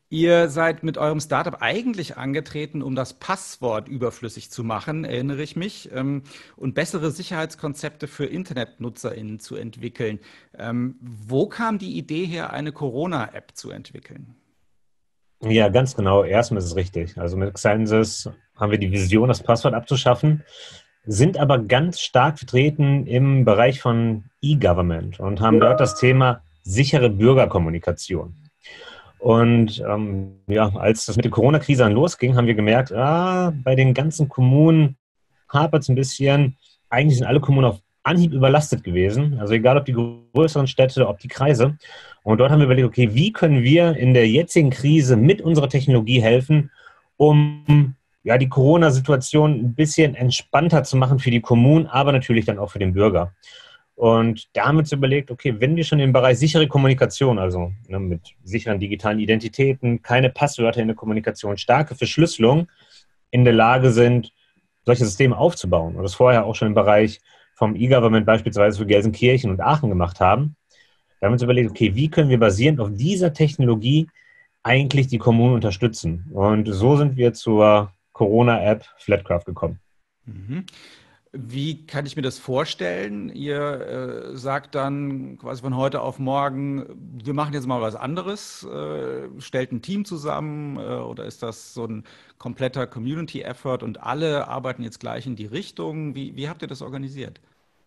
Ihr seid mit eurem Startup eigentlich angetreten, um das Passwort überflüssig zu machen, erinnere ich mich, ähm, und bessere Sicherheitskonzepte für InternetnutzerInnen zu entwickeln. Ähm, wo kam die Idee her, eine Corona-App zu entwickeln? Ja, ganz genau. Erstmal ist es richtig. Also mit Xensys haben wir die Vision, das Passwort abzuschaffen, sind aber ganz stark vertreten im Bereich von E-Government und haben dort das Thema sichere Bürgerkommunikation. Und ähm, ja, als das mit der Corona-Krise dann losging, haben wir gemerkt, ah, bei den ganzen Kommunen hapert es ein bisschen. Eigentlich sind alle Kommunen auf Anhieb überlastet gewesen. Also egal, ob die größeren Städte, ob die Kreise. Und dort haben wir überlegt, okay, wie können wir in der jetzigen Krise mit unserer Technologie helfen, um ja, die Corona-Situation ein bisschen entspannter zu machen für die Kommunen, aber natürlich dann auch für den Bürger. Und da haben wir uns überlegt, okay, wenn wir schon im Bereich sichere Kommunikation, also ne, mit sicheren digitalen Identitäten, keine Passwörter in der Kommunikation, starke Verschlüsselung in der Lage sind, solche Systeme aufzubauen und das vorher auch schon im Bereich vom E-Government beispielsweise für Gelsenkirchen und Aachen gemacht haben, da haben wir uns überlegt, okay, wie können wir basierend auf dieser Technologie eigentlich die Kommunen unterstützen? Und so sind wir zur Corona-App Flatcraft gekommen. Mhm. Wie kann ich mir das vorstellen? Ihr äh, sagt dann quasi von heute auf morgen, wir machen jetzt mal was anderes, äh, stellt ein Team zusammen äh, oder ist das so ein kompletter Community-Effort und alle arbeiten jetzt gleich in die Richtung? Wie, wie habt ihr das organisiert?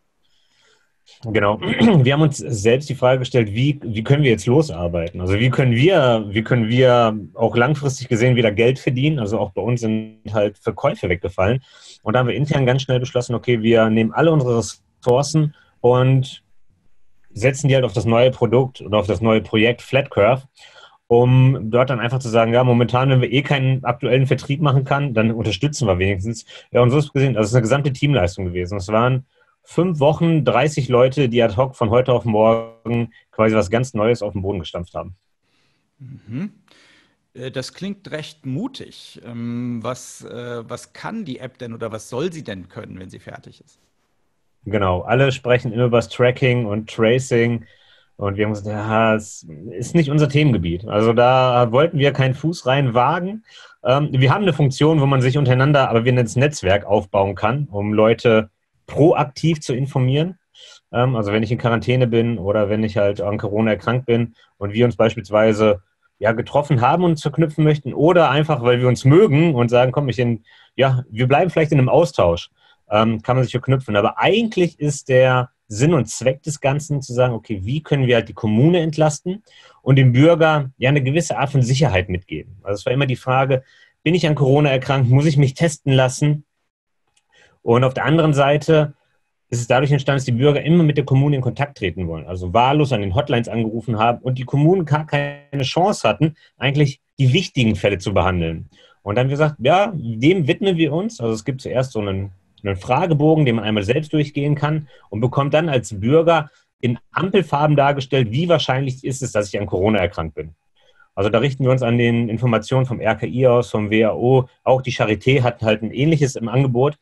Genau. Wir haben uns selbst die Frage gestellt, wie, wie können wir jetzt losarbeiten? Also wie können wir, wie können wir auch langfristig gesehen wieder Geld verdienen? Also auch bei uns sind halt Verkäufe weggefallen. Und da haben wir intern ganz schnell beschlossen, okay, wir nehmen alle unsere Ressourcen und setzen die halt auf das neue Produkt oder auf das neue Projekt Flatcurve, um dort dann einfach zu sagen, ja, momentan, wenn wir eh keinen aktuellen Vertrieb machen können, dann unterstützen wir wenigstens. Ja, und so ist es gesehen, also es ist eine gesamte Teamleistung gewesen. Es waren fünf Wochen, dreißig Leute, die ad hoc von heute auf morgen quasi was ganz Neues auf den Boden gestampft haben. Mhm. Das klingt recht mutig. Ähm, Was, äh, was kann die App denn oder was soll sie denn können, wenn sie fertig ist? Genau, alle sprechen immer über das Tracking und Tracing und wir haben gesagt, ja, es ist nicht unser Themengebiet. Also da wollten wir keinen Fuß rein wagen. Ähm, wir haben eine Funktion, wo man sich untereinander, aber wir nennen es Netzwerk, aufbauen kann, um Leute proaktiv zu informieren. Ähm, also wenn ich in Quarantäne bin oder wenn ich halt an Corona erkrankt bin und wir uns beispielsweise ja, getroffen haben und uns verknüpfen möchten oder einfach, weil wir uns mögen und sagen, komm, ich in, ja, wir bleiben vielleicht in einem Austausch, ähm, kann man sich verknüpfen. Aber eigentlich ist der Sinn und Zweck des Ganzen zu sagen, okay, wie können wir halt die Kommune entlasten und dem Bürger ja eine gewisse Art von Sicherheit mitgeben. Also es war immer die Frage, bin ich an Corona erkrankt, muss ich mich testen lassen? Und auf der anderen Seite ist es dadurch entstanden, dass die Bürger immer mit der Kommune in Kontakt treten wollen, also wahllos an den Hotlines angerufen haben und die Kommunen gar keine Chance hatten, eigentlich die wichtigen Fälle zu behandeln. Und dann haben wir gesagt, ja, dem widmen wir uns. Also es gibt zuerst so einen, einen Fragebogen, den man einmal selbst durchgehen kann und bekommt dann als Bürger in Ampelfarben dargestellt, wie wahrscheinlich ist es, dass ich an Corona erkrankt bin. Also da richten wir uns an den Informationen vom R K I aus, vom W H O. Auch die Charité hat halt ein ähnliches im Angebot.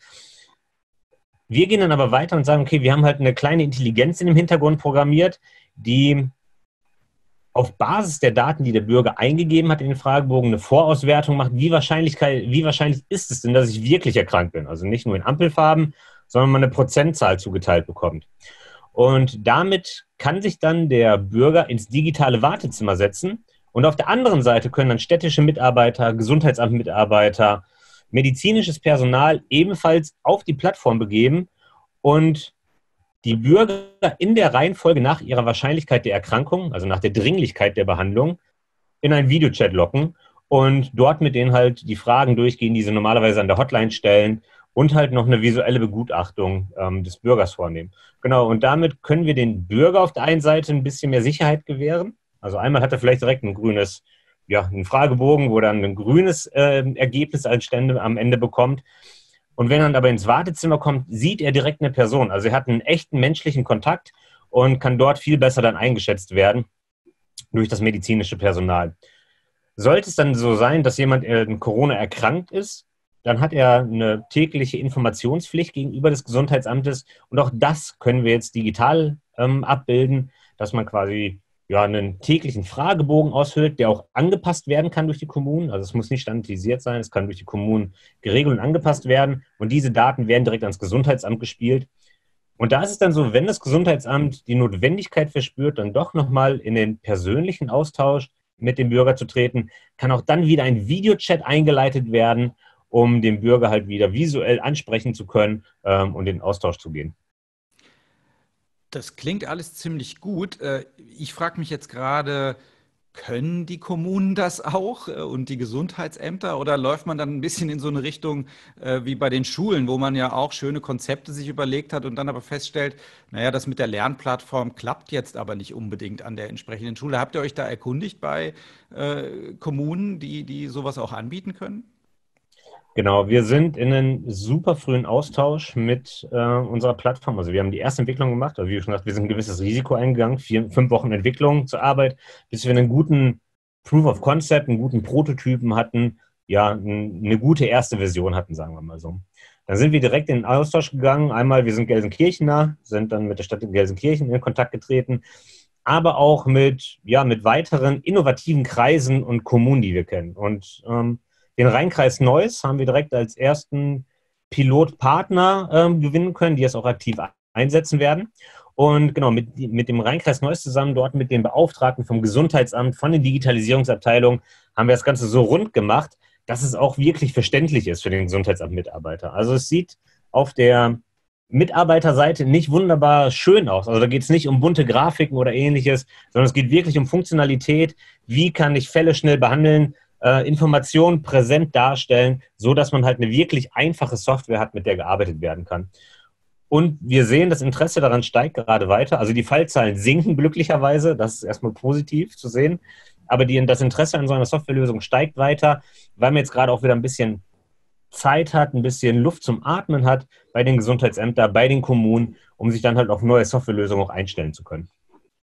Wir gehen dann aber weiter und sagen, okay, wir haben halt eine kleine Intelligenz in dem Hintergrund programmiert, die auf Basis der Daten, die der Bürger eingegeben hat in den Fragebogen, eine Vorauswertung macht, wie wahrscheinlich, wie wahrscheinlich ist es denn, dass ich wirklich erkrankt bin. Also nicht nur in Ampelfarben, sondern man eine Prozentzahl zugeteilt bekommt. Und damit kann sich dann der Bürger ins digitale Wartezimmer setzen und auf der anderen Seite können dann städtische Mitarbeiter, Gesundheitsamtmitarbeiter, medizinisches Personal ebenfalls auf die Plattform begeben und die Bürger in der Reihenfolge nach ihrer Wahrscheinlichkeit der Erkrankung, also nach der Dringlichkeit der Behandlung, in einen Videochat locken und dort mit denen halt die Fragen durchgehen, die sie normalerweise an der Hotline stellen und halt noch eine visuelle Begutachtung ähm, des Bürgers vornehmen. Genau, und damit können wir den Bürger auf der einen Seite ein bisschen mehr Sicherheit gewähren. Also einmal hat er vielleicht direkt ein grünes ja, einen Fragebogen, wo dann ein grünes äh, Ergebnis als Stände am Ende bekommt. Und wenn er dann aber ins Wartezimmer kommt, sieht er direkt eine Person. Also er hat einen echten menschlichen Kontakt und kann dort viel besser dann eingeschätzt werden durch das medizinische Personal. Sollte es dann so sein, dass jemand in Corona erkrankt ist, dann hat er eine tägliche Informationspflicht gegenüber des Gesundheitsamtes und auch das können wir jetzt digital ähm, abbilden, dass man quasi ja, einen täglichen Fragebogen ausfüllt, der auch angepasst werden kann durch die Kommunen. Also es muss nicht standardisiert sein, es kann durch die Kommunen geregelt und angepasst werden. Und diese Daten werden direkt ans Gesundheitsamt gespielt. Und da ist es dann so, wenn das Gesundheitsamt die Notwendigkeit verspürt, dann doch nochmal in den persönlichen Austausch mit dem Bürger zu treten, kann auch dann wieder ein Videochat eingeleitet werden, um den Bürger halt wieder visuell ansprechen zu können ähm, und in den Austausch zu gehen. Das klingt alles ziemlich gut. Äh, Ich frage mich jetzt gerade, können die Kommunen das auch äh, und die Gesundheitsämter oder läuft man dann ein bisschen in so eine Richtung äh, wie bei den Schulen, wo man ja auch schöne Konzepte sich überlegt hat und dann aber feststellt, naja, das mit der Lernplattform klappt jetzt aber nicht unbedingt an der entsprechenden Schule. Habt ihr euch da erkundigt bei äh, Kommunen, die, die sowas auch anbieten können? Genau, wir sind in einem super frühen Austausch mit äh, unserer Plattform. Also wir haben die erste Entwicklung gemacht, also wie schon gesagt, wir sind ein gewisses Risiko eingegangen, vier, fünf Wochen Entwicklung zur Arbeit, bis wir einen guten Proof of Concept, einen guten Prototypen hatten, ja, ein, eine gute erste Version hatten, sagen wir mal so. Dann sind wir direkt in den Austausch gegangen. Einmal, wir sind Gelsenkirchener, sind dann mit der Stadt Gelsenkirchen in Kontakt getreten, aber auch mit, ja, mit weiteren innovativen Kreisen und Kommunen, die wir kennen. Und ähm, den Rheinkreis Neuss haben wir direkt als ersten Pilotpartner ähm, gewinnen können, die es auch aktiv einsetzen werden. Und genau, mit, mit dem Rheinkreis Neuss zusammen, dort mit den Beauftragten vom Gesundheitsamt, von den Digitalisierungsabteilungen, haben wir das Ganze so rund gemacht, dass es auch wirklich verständlich ist für den Gesundheitsamtmitarbeiter. Also es sieht auf der Mitarbeiterseite nicht wunderbar schön aus. Also da geht es nicht um bunte Grafiken oder ähnliches, sondern es geht wirklich um Funktionalität. Wie kann ich Fälle schnell behandeln? Informationen präsent darstellen, so dass man halt eine wirklich einfache Software hat, mit der gearbeitet werden kann. Und wir sehen, das Interesse daran steigt gerade weiter. Also die Fallzahlen sinken glücklicherweise, das ist erstmal positiv zu sehen, aber die, das Interesse an so einer Softwarelösung steigt weiter, weil man jetzt gerade auch wieder ein bisschen Zeit hat, ein bisschen Luft zum Atmen hat bei den Gesundheitsämtern, bei den Kommunen, um sich dann halt auf neue Softwarelösungen auch einstellen zu können.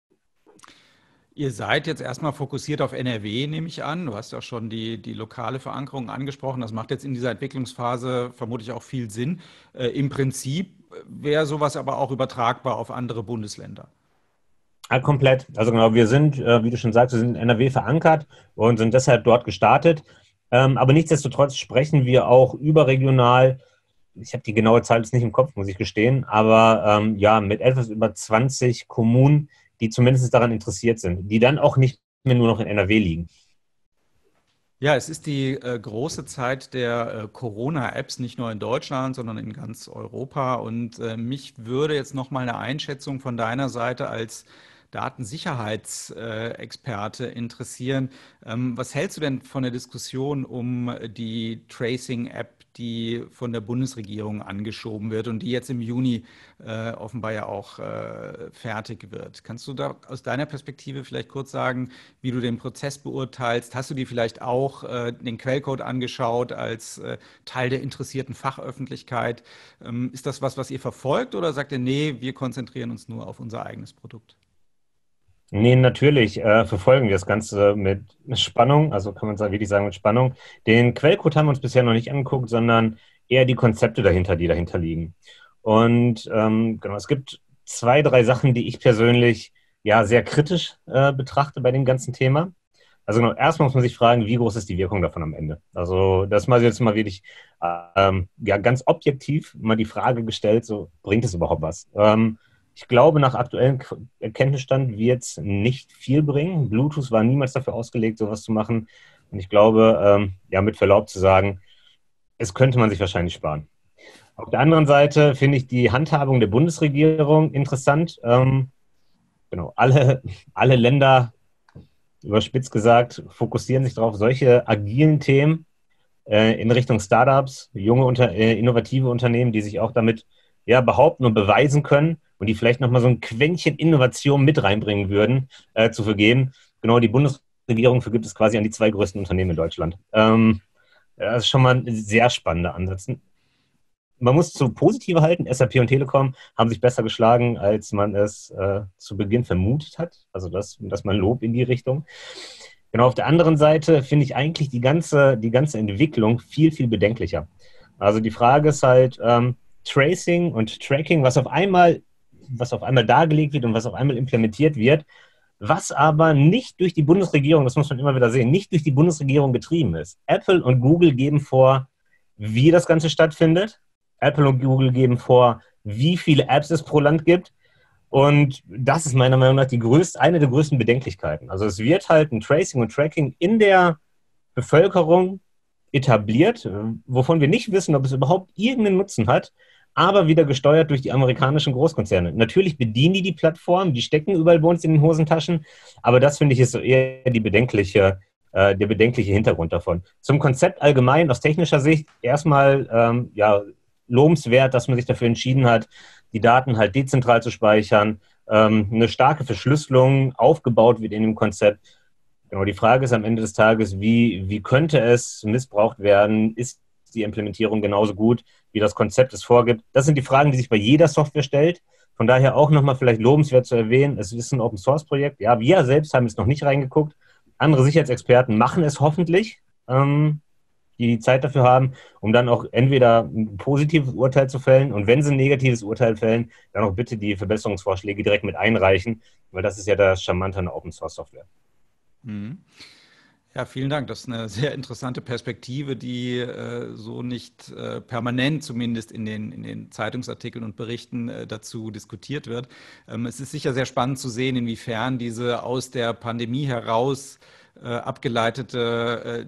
Ihr seid jetzt erstmal fokussiert auf N R W, nehme ich an. Du hast ja auch schon die, die lokale Verankerung angesprochen. Das macht jetzt in dieser Entwicklungsphase vermutlich auch viel Sinn. Äh, Im Prinzip wäre sowas aber auch übertragbar auf andere Bundesländer. Ja, komplett. Also genau, wir sind, äh, wie du schon sagst, wir sind in N R W verankert und sind deshalb dort gestartet. Ähm, aber nichtsdestotrotz sprechen wir auch überregional. Ich habe die genaue Zahl jetzt nicht im Kopf, muss ich gestehen, aber ähm, ja, mit etwas über zwanzig Kommunen, die zumindest daran interessiert sind, die dann auch nicht mehr nur noch in N R W liegen. Ja, es ist die äh, große Zeit der äh, Corona-Apps, nicht nur in Deutschland, sondern in ganz Europa. Und äh, mich würde jetzt noch mal eine Einschätzung von deiner Seite als Datensicherheitsexperte interessieren. Ähm, was hältst du denn von der Diskussion um die Tracing-App, die von der Bundesregierung angeschoben wird und die jetzt im Juni äh, offenbar ja auch äh, fertig wird? Kannst du da aus deiner Perspektive vielleicht kurz sagen, wie du den Prozess beurteilst? Hast du dir vielleicht auch äh, den Quellcode angeschaut als äh, Teil der interessierten Fachöffentlichkeit? Ähm, ist das was, was ihr verfolgt oder sagt ihr, nee, wir konzentrieren uns nur auf unser eigenes Produkt? Nee, natürlich äh, verfolgen wir das Ganze mit Spannung, also kann man wirklich sagen mit Spannung. Den Quellcode haben wir uns bisher noch nicht angeguckt, sondern eher die Konzepte dahinter, die dahinter liegen. Und ähm, genau, es gibt zwei, drei Sachen, die ich persönlich ja sehr kritisch äh, betrachte bei dem ganzen Thema. Also genau, erstmal muss man sich fragen, wie groß ist die Wirkung davon am Ende? Also das mal jetzt mal wirklich ähm, ja, ganz objektiv mal die Frage gestellt, so bringt es überhaupt was? Ähm, Ich glaube, nach aktuellem Erkenntnisstand wird es nicht viel bringen. Bluetooth war niemals dafür ausgelegt, sowas zu machen. Und ich glaube, ähm, ja, mit Verlaub zu sagen, es könnte man sich wahrscheinlich sparen. Auf der anderen Seite finde ich die Handhabung der Bundesregierung interessant. Ähm, genau, alle, alle Länder, überspitzt gesagt, fokussieren sich darauf, solche agilen Themen äh, in Richtung Startups, junge, unter, äh, innovative Unternehmen, die sich auch damit ja, behaupten und beweisen können und die vielleicht nochmal so ein Quäntchen Innovation mit reinbringen würden, äh, zu vergeben. Genau, die Bundesregierung vergibt es quasi an die zwei größten Unternehmen in Deutschland. Ähm, das ist schon mal ein sehr spannender Ansatz. Man muss es zu positive halten. S A P und Telekom haben sich besser geschlagen, als man es äh, zu Beginn vermutet hat. Also das, das mal Lob in die Richtung. Genau, auf der anderen Seite finde ich eigentlich die ganze, die ganze Entwicklung viel, viel bedenklicher. Also die Frage ist halt, ähm, Tracing und Tracking, was auf einmal, was auf einmal dargelegt wird und was auf einmal implementiert wird, was aber nicht durch die Bundesregierung, das muss man immer wieder sehen, nicht durch die Bundesregierung getrieben ist. Apple und Google geben vor, wie das Ganze stattfindet. Apple und Google geben vor, wie viele Apps es pro Land gibt. Und das ist meiner Meinung nach die größte, eine der größten Bedenklichkeiten. Also es wird halt ein Tracing und Tracking in der Bevölkerung etabliert, wovon wir nicht wissen, ob es überhaupt irgendeinen Nutzen hat, aber wieder gesteuert durch die amerikanischen Großkonzerne. Natürlich bedienen die die Plattform, die stecken überall bei uns in den Hosentaschen, aber das finde ich ist so eher die bedenkliche, äh, der bedenkliche Hintergrund davon. Zum Konzept allgemein aus technischer Sicht erstmal ähm, ja, lobenswert, dass man sich dafür entschieden hat, die Daten halt dezentral zu speichern, ähm, eine starke Verschlüsselung aufgebaut wird in dem Konzept. Genau, die Frage ist am Ende des Tages, wie, wie könnte es missbraucht werden? Ist die Implementierung genauso gut, wie das Konzept es vorgibt? Das sind die Fragen, die sich bei jeder Software stellt. Von daher auch nochmal vielleicht lobenswert zu erwähnen, es ist ein Open-Source-Projekt. Ja, wir selbst haben jetzt noch nicht reingeguckt. Andere Sicherheitsexperten machen es hoffentlich, ähm, die die Zeit dafür haben, um dann auch entweder ein positives Urteil zu fällen und wenn sie ein negatives Urteil fällen, dann auch bitte die Verbesserungsvorschläge direkt mit einreichen, weil das ist ja das Charmante an der Open-Source-Software. Mhm. Ja, vielen Dank. Das ist eine sehr interessante Perspektive, die äh, so nicht äh, permanent, zumindest in den, in den Zeitungsartikeln und Berichten äh, dazu diskutiert wird. Ähm, es ist sicher sehr spannend zu sehen, inwiefern diese aus der Pandemie heraus äh, abgeleitete äh,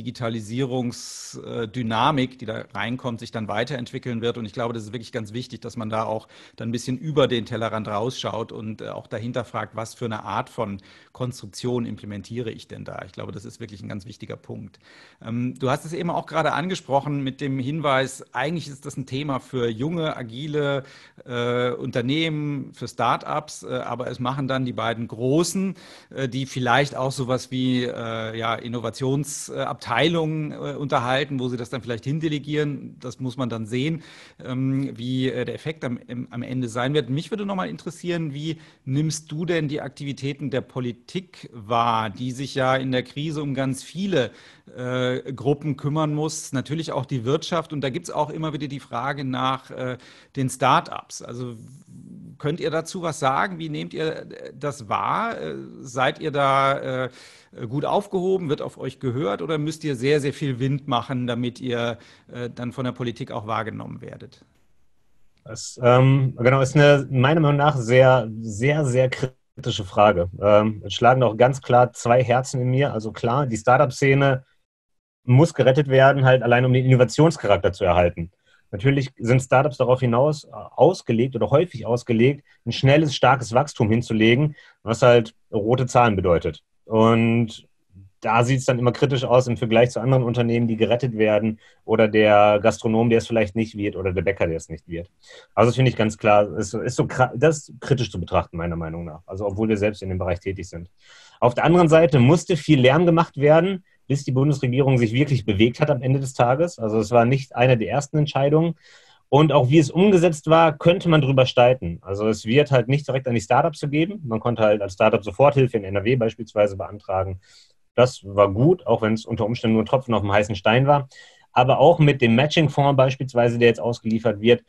Digitalisierungsdynamik, die da reinkommt, sich dann weiterentwickeln wird. Und ich glaube, das ist wirklich ganz wichtig, dass man da auch dann ein bisschen über den Tellerrand rausschaut und äh, auch dahinter fragt, was für eine Art von Konstruktion implementiere ich denn da? Ich glaube, das ist wirklich ein ganz wichtiger Punkt. Ähm, du hast es eben auch gerade angesprochen mit dem Hinweis, eigentlich ist das ein Thema für junge, agile äh, Unternehmen, für Startups, äh, aber es machen dann die beiden Großen, äh, die vielleicht auch sowas wie äh, ja, Innovationsabteilungen äh, unterhalten, wo sie das dann vielleicht hindelegieren. Das muss man dann sehen, ähm, wie äh, der Effekt am, im, am Ende sein wird. Mich würde noch mal interessieren, wie nimmst du denn die Aktivitäten der Politik wahr, die sich ja in der Krise um ganz viele äh, Gruppen kümmern muss, natürlich auch die Wirtschaft. Und da gibt es auch immer wieder die Frage nach äh, den Start-ups. Also könnt ihr dazu was sagen? Wie nehmt ihr das wahr? Äh, seid ihr da äh, gut aufgehoben? Wird auf euch gehört? Oder müsst ihr sehr, sehr viel Wind machen, damit ihr äh, dann von der Politik auch wahrgenommen werdet? Das ähm, genau, ist eine meiner Meinung nach sehr, sehr, sehr kritische Frage. Ähm, es schlagen auch ganz klar zwei Herzen in mir. Also klar, die Startup-Szene muss gerettet werden, halt allein um den Innovationscharakter zu erhalten. Natürlich sind Startups darauf hinaus ausgelegt oder häufig ausgelegt, ein schnelles, starkes Wachstum hinzulegen, was halt rote Zahlen bedeutet. Und da sieht es dann immer kritisch aus im Vergleich zu anderen Unternehmen, die gerettet werden oder der Gastronom, der es vielleicht nicht wird oder der Bäcker, der es nicht wird. Also das finde ich ganz klar, ist, ist so, das ist kritisch zu betrachten, meiner Meinung nach. Also obwohl wir selbst in dem Bereich tätig sind. Auf der anderen Seite musste viel Lärm gemacht werden, bis die Bundesregierung sich wirklich bewegt hat am Ende des Tages. Also es war nicht eine der ersten Entscheidungen. Und auch wie es umgesetzt war, könnte man drüber streiten. Also es wird halt nicht direkt an die Startups zu geben. Man konnte halt als Startup Soforthilfe in N R W beispielsweise beantragen. Das war gut, auch wenn es unter Umständen nur ein Tropfen auf dem heißen Stein war. Aber auch mit dem Matching-Fonds beispielsweise, der jetzt ausgeliefert wird,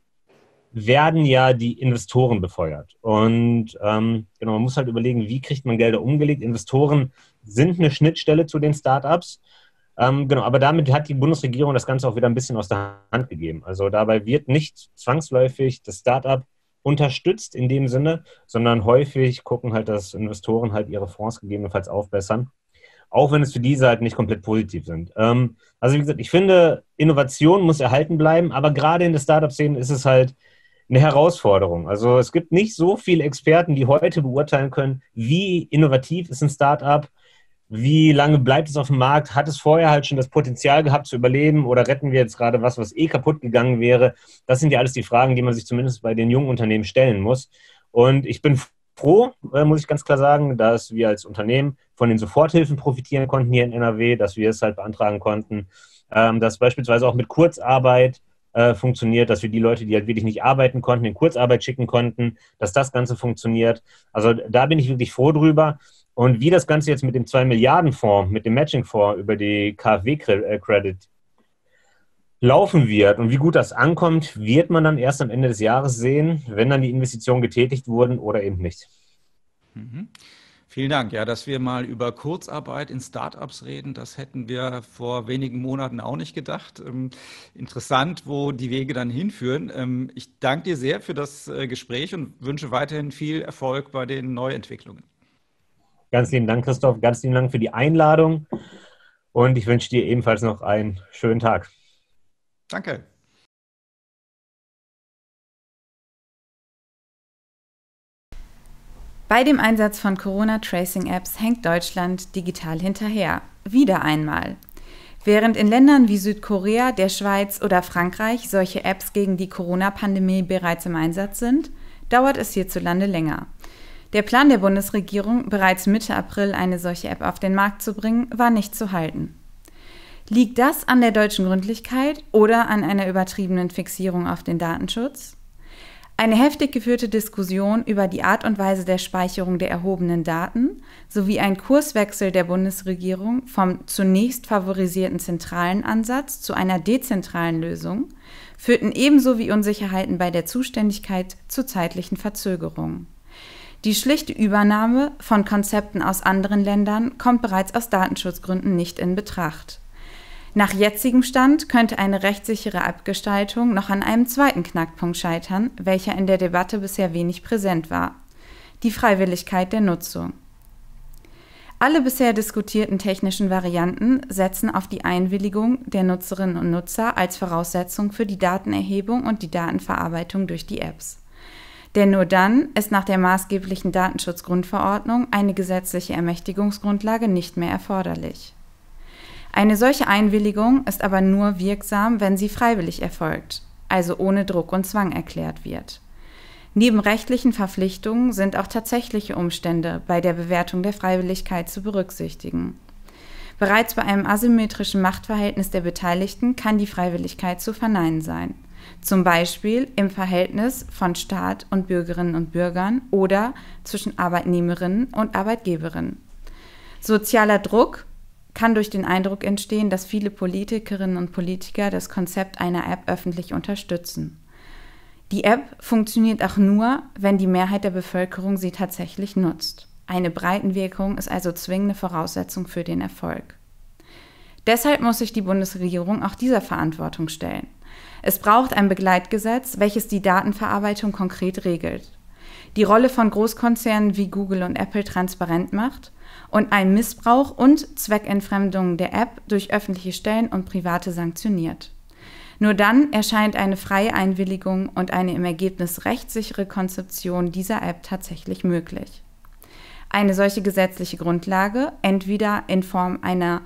werden ja die Investoren befeuert. Und ähm, genau, man muss halt überlegen, wie kriegt man Gelder umgelegt. Investoren sind eine Schnittstelle zu den Startups. Ähm, genau, aber damit hat die Bundesregierung das Ganze auch wieder ein bisschen aus der Hand gegeben. Also dabei wird nicht zwangsläufig das Startup unterstützt in dem Sinne, sondern häufig gucken halt, dass Investoren halt ihre Fonds gegebenenfalls aufbessern. Auch wenn es für diese halt nicht komplett positiv sind. Ähm, also wie gesagt, ich finde, Innovation muss erhalten bleiben, aber gerade in der Startup-Szene ist es halt eine Herausforderung. Also es gibt nicht so viele Experten, die heute beurteilen können, wie innovativ ist ein Startup, wie lange bleibt es auf dem Markt, hat es vorher halt schon das Potenzial gehabt zu überleben oder retten wir jetzt gerade was, was eh kaputt gegangen wäre. Das sind ja alles die Fragen, die man sich zumindest bei den jungen Unternehmen stellen muss. Und ich bin froh, äh, muss ich ganz klar sagen, dass wir als Unternehmen von den Soforthilfen profitieren konnten hier in N R W, dass wir es halt beantragen konnten, ähm, dass beispielsweise auch mit Kurzarbeit äh, funktioniert, dass wir die Leute, die halt wirklich nicht arbeiten konnten, in Kurzarbeit schicken konnten, dass das Ganze funktioniert. Also da bin ich wirklich froh drüber. Und wie das Ganze jetzt mit dem zwei Milliarden Fonds, mit dem Matching-Fonds über die K f W-Credit laufen wird und wie gut das ankommt, wird man dann erst am Ende des Jahres sehen, wenn dann die Investitionen getätigt wurden oder eben nicht. Mhm. Vielen Dank. Ja, dass wir mal über Kurzarbeit in Startups reden, das hätten wir vor wenigen Monaten auch nicht gedacht. Ähm, interessant, wo die Wege dann hinführen. Ähm, ich danke dir sehr für das äh, Gespräch und wünsche weiterhin viel Erfolg bei den Neuentwicklungen. Ganz lieben Dank, Christoph. Ganz lieben Dank für die Einladung. Und ich wünsche dir ebenfalls noch einen schönen Tag. Danke. Bei dem Einsatz von Corona-Tracing-Apps hängt Deutschland digital hinterher. Wieder einmal. Während in Ländern wie Südkorea, der Schweiz oder Frankreich solche Apps gegen die Corona-Pandemie bereits im Einsatz sind, dauert es hierzulande länger. Der Plan der Bundesregierung, bereits Mitte April eine solche App auf den Markt zu bringen, war nicht zu halten. Liegt das an der deutschen Gründlichkeit oder an einer übertriebenen Fixierung auf den Datenschutz? Eine heftig geführte Diskussion über die Art und Weise der Speicherung der erhobenen Daten sowie ein Kurswechsel der Bundesregierung vom zunächst favorisierten zentralen Ansatz zu einer dezentralen Lösung führten ebenso wie Unsicherheiten bei der Zuständigkeit zu zeitlichen Verzögerungen. Die schlichte Übernahme von Konzepten aus anderen Ländern kommt bereits aus Datenschutzgründen nicht in Betracht. Nach jetzigem Stand könnte eine rechtssichere Abgestaltung noch an einem zweiten Knackpunkt scheitern, welcher in der Debatte bisher wenig präsent war: die Freiwilligkeit der Nutzung. Alle bisher diskutierten technischen Varianten setzen auf die Einwilligung der Nutzerinnen und Nutzer als Voraussetzung für die Datenerhebung und die Datenverarbeitung durch die Apps. Denn nur dann ist nach der maßgeblichen Datenschutzgrundverordnung eine gesetzliche Ermächtigungsgrundlage nicht mehr erforderlich. Eine solche Einwilligung ist aber nur wirksam, wenn sie freiwillig erfolgt, also ohne Druck und Zwang erklärt wird. Neben rechtlichen Verpflichtungen sind auch tatsächliche Umstände bei der Bewertung der Freiwilligkeit zu berücksichtigen. Bereits bei einem asymmetrischen Machtverhältnis der Beteiligten kann die Freiwilligkeit zu verneinen sein, zum Beispiel im Verhältnis von Staat und Bürgerinnen und Bürgern oder zwischen Arbeitnehmerinnen und Arbeitgeberinnen. Sozialer Druck kann durch den Eindruck entstehen, dass viele Politikerinnen und Politiker das Konzept einer App öffentlich unterstützen. Die App funktioniert auch nur, wenn die Mehrheit der Bevölkerung sie tatsächlich nutzt. Eine Breitenwirkung ist also zwingende Voraussetzung für den Erfolg. Deshalb muss sich die Bundesregierung auch dieser Verantwortung stellen. Es braucht ein Begleitgesetz, welches die Datenverarbeitung konkret regelt, die Rolle von Großkonzernen wie Google und Apple transparent macht und einen Missbrauch und Zweckentfremdung der App durch öffentliche Stellen und Private sanktioniert. Nur dann erscheint eine freie Einwilligung und eine im Ergebnis rechtssichere Konzeption dieser App tatsächlich möglich. Eine solche gesetzliche Grundlage, entweder in Form einer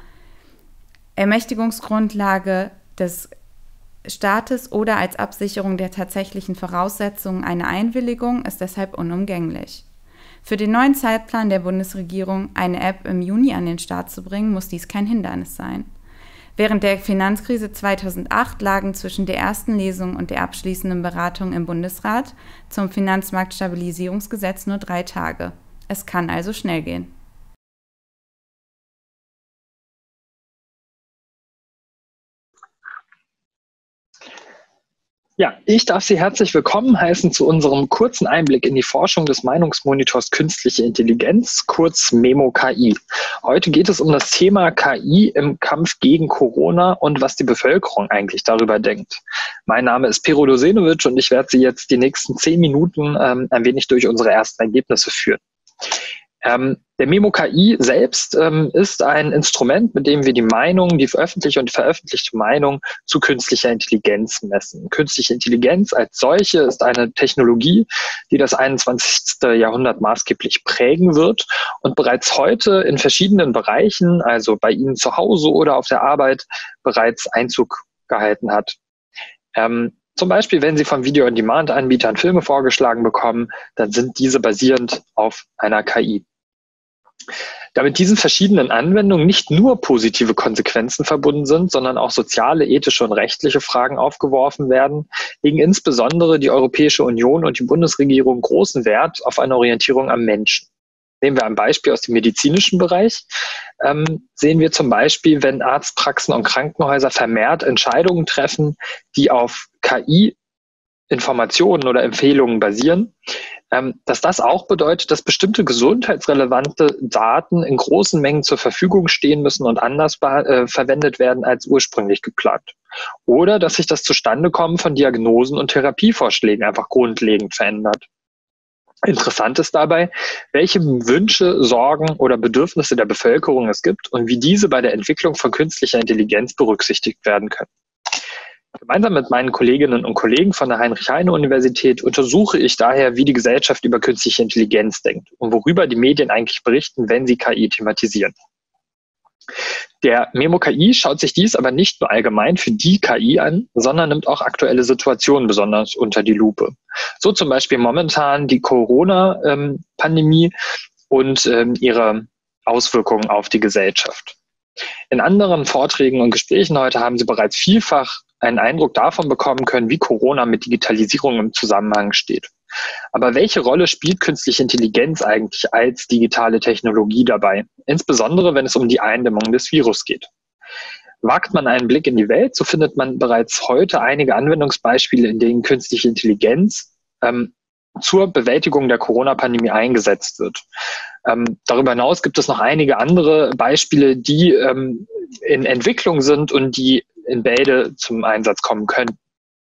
Ermächtigungsgrundlage des Staates oder als Absicherung der tatsächlichen Voraussetzungen einer Einwilligung, ist deshalb unumgänglich. Für den neuen Zeitplan der Bundesregierung, eine App im Juni an den Start zu bringen, muss dies kein Hindernis sein. Während der Finanzkrise zweitausendacht lagen zwischen der ersten Lesung und der abschließenden Beratung im Bundesrat zum Finanzmarktstabilisierungsgesetz nur drei Tage. Es kann also schnell gehen. Ja, ich darf Sie herzlich willkommen heißen zu unserem kurzen Einblick in die Forschung des Meinungsmonitors Künstliche Intelligenz, kurz Memo K I. Heute geht es um das Thema K I im Kampf gegen Corona und was die Bevölkerung eigentlich darüber denkt. Mein Name ist Pero Dosenovic und ich werde Sie jetzt die nächsten zehn Minuten ähm, ein wenig durch unsere ersten Ergebnisse führen. Ähm, der Memo K I selbst ähm, ist ein Instrument, mit dem wir die Meinung, die öffentliche und die veröffentlichte Meinung zu künstlicher Intelligenz messen. Künstliche Intelligenz als solche ist eine Technologie, die das einundzwanzigste Jahrhundert maßgeblich prägen wird und bereits heute in verschiedenen Bereichen, also bei Ihnen zu Hause oder auf der Arbeit, bereits Einzug gehalten hat. Ähm, Zum Beispiel, wenn Sie von Video-on-Demand-Anbietern Filme vorgeschlagen bekommen, dann sind diese basierend auf einer K I. Da mit diesen verschiedenen Anwendungen nicht nur positive Konsequenzen verbunden sind, sondern auch soziale, ethische und rechtliche Fragen aufgeworfen werden, legen insbesondere die Europäische Union und die Bundesregierung großen Wert auf eine Orientierung am Menschen. Nehmen wir ein Beispiel aus dem medizinischen Bereich. Ähm, sehen wir zum Beispiel, wenn Arztpraxen und Krankenhäuser vermehrt Entscheidungen treffen, die auf K I-Informationen oder Empfehlungen basieren, ähm, dass das auch bedeutet, dass bestimmte gesundheitsrelevante Daten in großen Mengen zur Verfügung stehen müssen und anders äh, verwendet werden als ursprünglich geplant. Oder dass sich das Zustandekommen von Diagnosen und Therapievorschlägen einfach grundlegend verändert. Interessant ist dabei, welche Wünsche, Sorgen oder Bedürfnisse der Bevölkerung es gibt und wie diese bei der Entwicklung von künstlicher Intelligenz berücksichtigt werden können. Gemeinsam mit meinen Kolleginnen und Kollegen von der Heinrich-Heine-Universität untersuche ich daher, wie die Gesellschaft über künstliche Intelligenz denkt und worüber die Medien eigentlich berichten, wenn sie K I thematisieren. Der Memo K I schaut sich dies aber nicht nur allgemein für die K I an, sondern nimmt auch aktuelle Situationen besonders unter die Lupe. So zum Beispiel momentan die Corona-Pandemie und ähm, ihre Auswirkungen auf die Gesellschaft. In anderen Vorträgen und Gesprächen heute haben Sie bereits vielfach einen Eindruck davon bekommen können, wie Corona mit Digitalisierung im Zusammenhang steht. Aber welche Rolle spielt künstliche Intelligenz eigentlich als digitale Technologie dabei? Insbesondere, wenn es um die Eindämmung des Virus geht. Wagt man einen Blick in die Welt, so findet man bereits heute einige Anwendungsbeispiele, in denen künstliche Intelligenz ähm, zur Bewältigung der Corona-Pandemie eingesetzt wird. Ähm, darüber hinaus gibt es noch einige andere Beispiele, die ähm, in Entwicklung sind und die in Bälde zum Einsatz kommen können.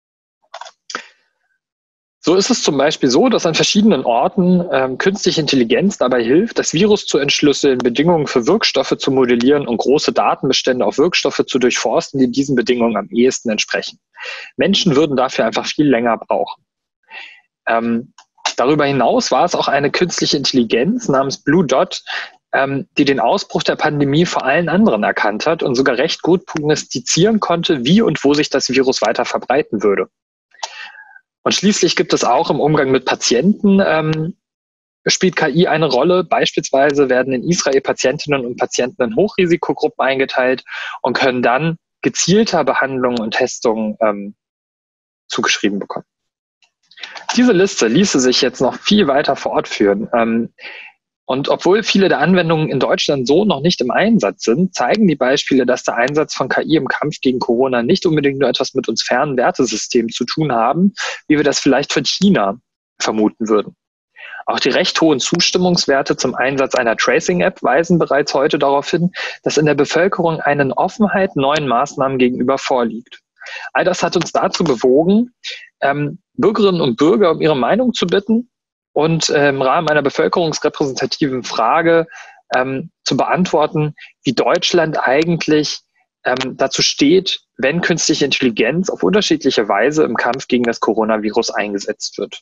So ist es zum Beispiel so, dass an verschiedenen Orten ähm, künstliche Intelligenz dabei hilft, das Virus zu entschlüsseln, Bedingungen für Wirkstoffe zu modellieren und große Datenbestände auf Wirkstoffe zu durchforsten, die diesen Bedingungen am ehesten entsprechen. Menschen würden dafür einfach viel länger brauchen. Ähm, darüber hinaus war es auch eine künstliche Intelligenz namens Blue Dot, ähm, die den Ausbruch der Pandemie vor allen anderen erkannt hat und sogar recht gut prognostizieren konnte, wie und wo sich das Virus weiter verbreiten würde. Und schließlich gibt es auch im Umgang mit Patienten, ähm, spielt K I eine Rolle. Beispielsweise werden in Israel Patientinnen und Patienten in Hochrisikogruppen eingeteilt und können dann gezielter Behandlungen und Testungen ähm, zugeschrieben bekommen. Diese Liste ließe sich jetzt noch viel weiter fortführen. Ähm, Und obwohl viele der Anwendungen in Deutschland so noch nicht im Einsatz sind, zeigen die Beispiele, dass der Einsatz von K I im Kampf gegen Corona nicht unbedingt nur etwas mit uns fernen Wertesystemen zu tun haben, wie wir das vielleicht von China vermuten würden. Auch die recht hohen Zustimmungswerte zum Einsatz einer Tracing-App weisen bereits heute darauf hin, dass in der Bevölkerung eine Offenheit neuen Maßnahmen gegenüber vorliegt. All das hat uns dazu bewogen, ähm, Bürgerinnen und Bürger um ihre Meinung zu bitten und äh, im Rahmen einer bevölkerungsrepräsentativen Frage ähm, zu beantworten, wie Deutschland eigentlich ähm, dazu steht, wenn künstliche Intelligenz auf unterschiedliche Weise im Kampf gegen das Coronavirus eingesetzt wird.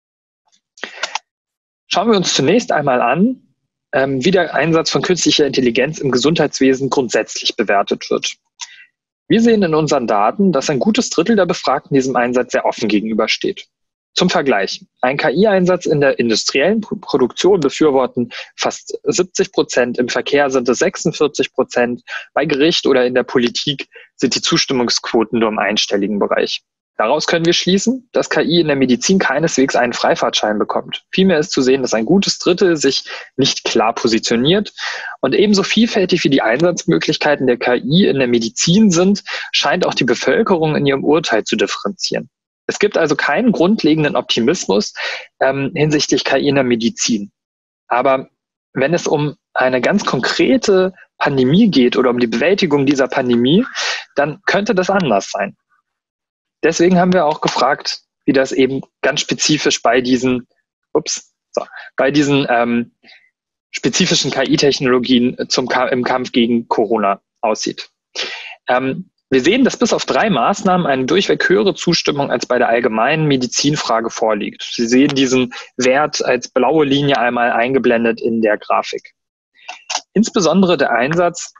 Schauen wir uns zunächst einmal an, ähm, wie der Einsatz von künstlicher Intelligenz im Gesundheitswesen grundsätzlich bewertet wird. Wir sehen in unseren Daten, dass ein gutes Drittel der Befragten diesem Einsatz sehr offen gegenübersteht. Zum Vergleich, ein K I-Einsatz in der industriellen Produktion befürworten fast siebzig Prozent, im Verkehr sind es sechsundvierzig Prozent, bei Gericht oder in der Politik sind die Zustimmungsquoten nur im einstelligen Bereich. Daraus können wir schließen, dass K I in der Medizin keineswegs einen Freifahrtschein bekommt. Vielmehr ist zu sehen, dass ein gutes Drittel sich nicht klar positioniert und ebenso vielfältig wie die Einsatzmöglichkeiten der K I in der Medizin sind, scheint auch die Bevölkerung in ihrem Urteil zu differenzieren. Es gibt also keinen grundlegenden Optimismus ähm, hinsichtlich K I in der Medizin. Aber wenn es um eine ganz konkrete Pandemie geht oder um die Bewältigung dieser Pandemie, dann könnte das anders sein. Deswegen haben wir auch gefragt, wie das eben ganz spezifisch bei diesen, ups, so, bei diesen ähm, spezifischen K I-Technologien zum, im Kampf gegen Corona aussieht. Ähm, Wir sehen, dass bis auf drei Maßnahmen eine durchweg höhere Zustimmung als bei der allgemeinen Medizinfrage vorliegt. Sie sehen diesen Wert als blaue Linie einmal eingeblendet in der Grafik. Insbesondere der Einsatz,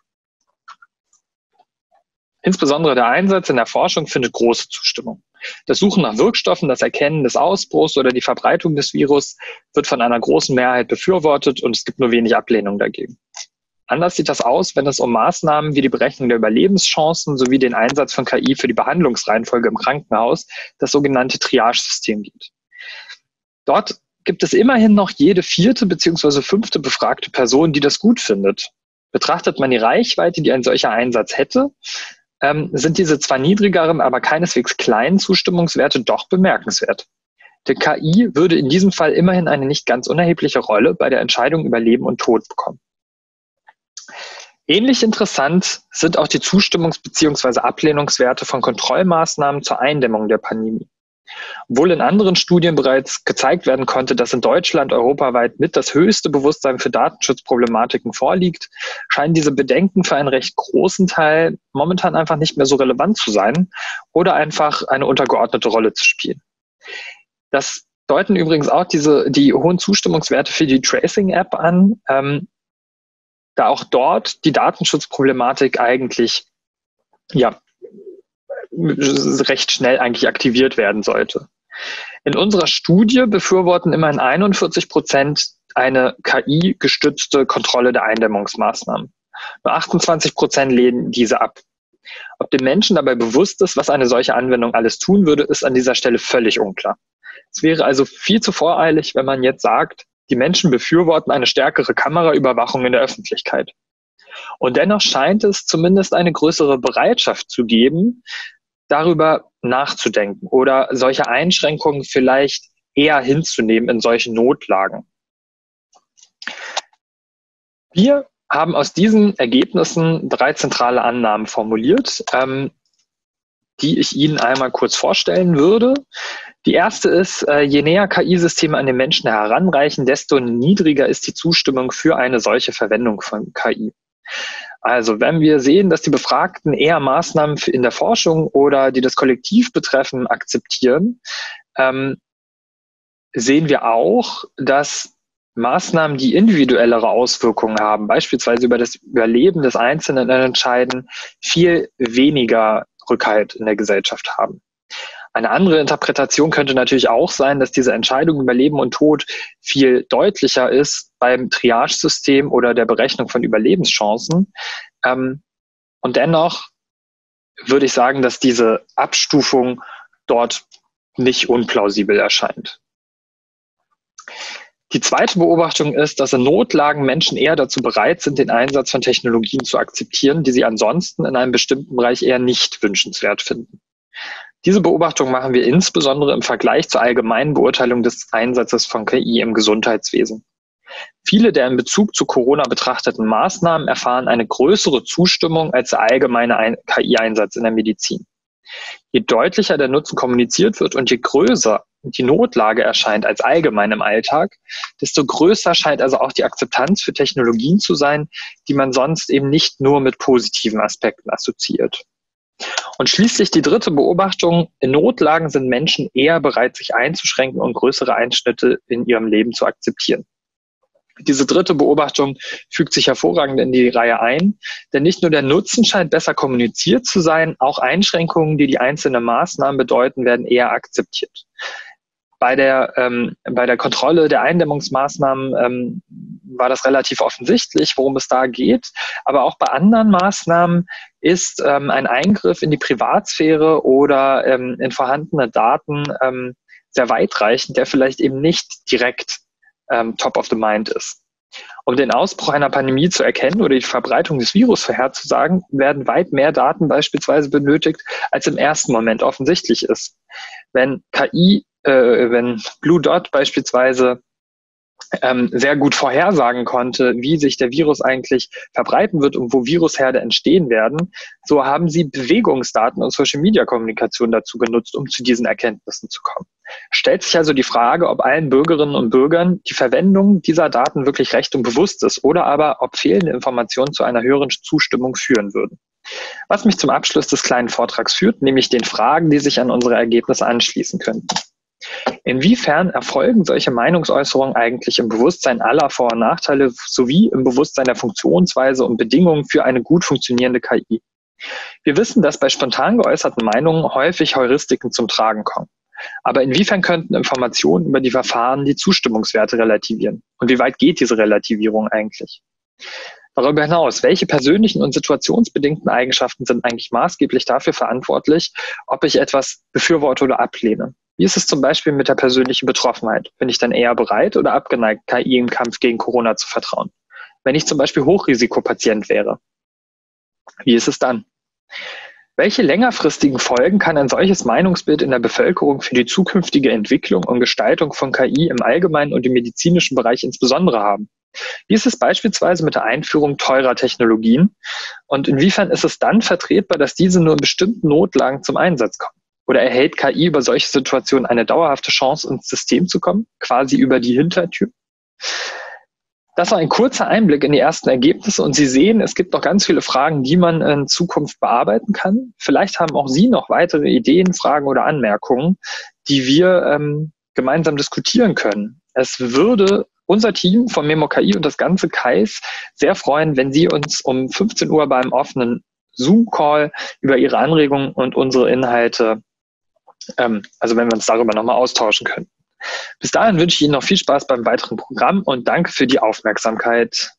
insbesondere der Einsatz in der Forschung findet große Zustimmung. Das Suchen nach Wirkstoffen, das Erkennen des Ausbruchs oder die Verbreitung des Virus wird von einer großen Mehrheit befürwortet und es gibt nur wenig Ablehnung dagegen. Anders sieht das aus, wenn es um Maßnahmen wie die Berechnung der Überlebenschancen sowie den Einsatz von K I für die Behandlungsreihenfolge im Krankenhaus, das sogenannte Triage-System geht. Dort gibt es immerhin noch jede vierte bzw. fünfte befragte Person, die das gut findet. Betrachtet man die Reichweite, die ein solcher Einsatz hätte, ähm, sind diese zwar niedrigeren, aber keineswegs kleinen Zustimmungswerte doch bemerkenswert. Die K I würde in diesem Fall immerhin eine nicht ganz unerhebliche Rolle bei der Entscheidung über Leben und Tod bekommen. Ähnlich interessant sind auch die Zustimmungs- bzw. Ablehnungswerte von Kontrollmaßnahmen zur Eindämmung der Pandemie. Obwohl in anderen Studien bereits gezeigt werden konnte, dass in Deutschland europaweit mit das höchste Bewusstsein für Datenschutzproblematiken vorliegt, scheinen diese Bedenken für einen recht großen Teil momentan einfach nicht mehr so relevant zu sein oder einfach eine untergeordnete Rolle zu spielen. Das deuten übrigens auch diese, die hohen Zustimmungswerte für die Tracing-App an, ähm, da auch dort die Datenschutzproblematik eigentlich ja, recht schnell eigentlich aktiviert werden sollte. In unserer Studie befürworten immerhin einundvierzig Prozent eine K I-gestützte Kontrolle der Eindämmungsmaßnahmen. Nur achtundzwanzig Prozent lehnen diese ab. Ob dem Menschen dabei bewusst ist, was eine solche Anwendung alles tun würde, ist an dieser Stelle völlig unklar. Es wäre also viel zu voreilig, wenn man jetzt sagt, die Menschen befürworten eine stärkere Kameraüberwachung in der Öffentlichkeit. Und dennoch scheint es zumindest eine größere Bereitschaft zu geben, darüber nachzudenken oder solche Einschränkungen vielleicht eher hinzunehmen in solchen Notlagen. Wir haben aus diesen Ergebnissen drei zentrale Annahmen formuliert, ähm, die ich Ihnen einmal kurz vorstellen würde. Die erste ist, äh, je näher K I-Systeme an den Menschen heranreichen, desto niedriger ist die Zustimmung für eine solche Verwendung von K I. Also wenn wir sehen, dass die Befragten eher Maßnahmen in der Forschung oder die das Kollektiv betreffen, akzeptieren, ähm, sehen wir auch, dass Maßnahmen, die individuellere Auswirkungen haben, beispielsweise über das Überleben des Einzelnen entscheiden, viel weniger Rückhalt in der Gesellschaft haben. Eine andere Interpretation könnte natürlich auch sein, dass diese Entscheidung über Leben und Tod viel deutlicher ist beim Triage-System oder der Berechnung von Überlebenschancen. Ähm, und dennoch würde ich sagen, dass diese Abstufung dort nicht unplausibel erscheint. Die zweite Beobachtung ist, dass in Notlagen Menschen eher dazu bereit sind, den Einsatz von Technologien zu akzeptieren, die sie ansonsten in einem bestimmten Bereich eher nicht wünschenswert finden. Diese Beobachtung machen wir insbesondere im Vergleich zur allgemeinen Beurteilung des Einsatzes von K I im Gesundheitswesen. Viele der in Bezug zu Corona betrachteten Maßnahmen erfahren eine größere Zustimmung als der allgemeine K I-Einsatz in der Medizin. Je deutlicher der Nutzen kommuniziert wird und je größer die Notlage erscheint als allgemein im Alltag, desto größer scheint also auch die Akzeptanz für Technologien zu sein, die man sonst eben nicht nur mit positiven Aspekten assoziiert. Und schließlich die dritte Beobachtung: In Notlagen sind Menschen eher bereit, sich einzuschränken und größere Einschnitte in ihrem Leben zu akzeptieren. Diese dritte Beobachtung fügt sich hervorragend in die Reihe ein, denn nicht nur der Nutzen scheint besser kommuniziert zu sein, auch Einschränkungen, die die einzelnen Maßnahmen bedeuten, werden eher akzeptiert. Bei der, ähm, bei der Kontrolle der Eindämmungsmaßnahmen ähm, war das relativ offensichtlich, worum es da geht. Aber auch bei anderen Maßnahmen ist ähm, ein Eingriff in die Privatsphäre oder ähm, in vorhandene Daten ähm, sehr weitreichend, der vielleicht eben nicht direkt ähm, top of the mind ist. Um den Ausbruch einer Pandemie zu erkennen oder die Verbreitung des Virus vorherzusagen, werden weit mehr Daten beispielsweise benötigt, als im ersten Moment offensichtlich ist. Wenn K I Äh, wenn Blue Dot beispielsweise ähm, sehr gut vorhersagen konnte, wie sich der Virus eigentlich verbreiten wird und wo Virusherde entstehen werden, so haben sie Bewegungsdaten und Social-Media-Kommunikation dazu genutzt, um zu diesen Erkenntnissen zu kommen. Stellt sich also die Frage, ob allen Bürgerinnen und Bürgern die Verwendung dieser Daten wirklich recht und bewusst ist oder aber ob fehlende Informationen zu einer höheren Zustimmung führen würden. Was mich zum Abschluss des kleinen Vortrags führt, nämlich den Fragen, die sich an unsere Ergebnisse anschließen könnten. Inwiefern erfolgen solche Meinungsäußerungen eigentlich im Bewusstsein aller Vor- und Nachteile sowie im Bewusstsein der Funktionsweise und Bedingungen für eine gut funktionierende K I? Wir wissen, dass bei spontan geäußerten Meinungen häufig Heuristiken zum Tragen kommen. Aber inwiefern könnten Informationen über die Verfahren die Zustimmungswerte relativieren? Und wie weit geht diese Relativierung eigentlich? Darüber hinaus, welche persönlichen und situationsbedingten Eigenschaften sind eigentlich maßgeblich dafür verantwortlich, ob ich etwas befürworte oder ablehne? Wie ist es zum Beispiel mit der persönlichen Betroffenheit? Bin ich dann eher bereit oder abgeneigt, K I im Kampf gegen Corona zu vertrauen? Wenn ich zum Beispiel Hochrisikopatient wäre, wie ist es dann? Welche längerfristigen Folgen kann ein solches Meinungsbild in der Bevölkerung für die zukünftige Entwicklung und Gestaltung von K I im allgemeinen und im medizinischen Bereich insbesondere haben? Wie ist es beispielsweise mit der Einführung teurer Technologien? Und inwiefern ist es dann vertretbar, dass diese nur in bestimmten Notlagen zum Einsatz kommen? Oder erhält K I über solche Situationen eine dauerhafte Chance, ins System zu kommen, quasi über die Hintertür? Das war ein kurzer Einblick in die ersten Ergebnisse und Sie sehen, es gibt noch ganz viele Fragen, die man in Zukunft bearbeiten kann. Vielleicht haben auch Sie noch weitere Ideen, Fragen oder Anmerkungen, die wir ähm, gemeinsam diskutieren können. Es würde unser Team von Memo K I und das ganze K I S sehr freuen, wenn Sie uns um fünfzehn Uhr beim offenen Zoom-Call über Ihre Anregungen und unsere Inhalte, ähm, also wenn wir uns darüber nochmal austauschen können. Bis dahin wünsche ich Ihnen noch viel Spaß beim weiteren Programm und danke für die Aufmerksamkeit.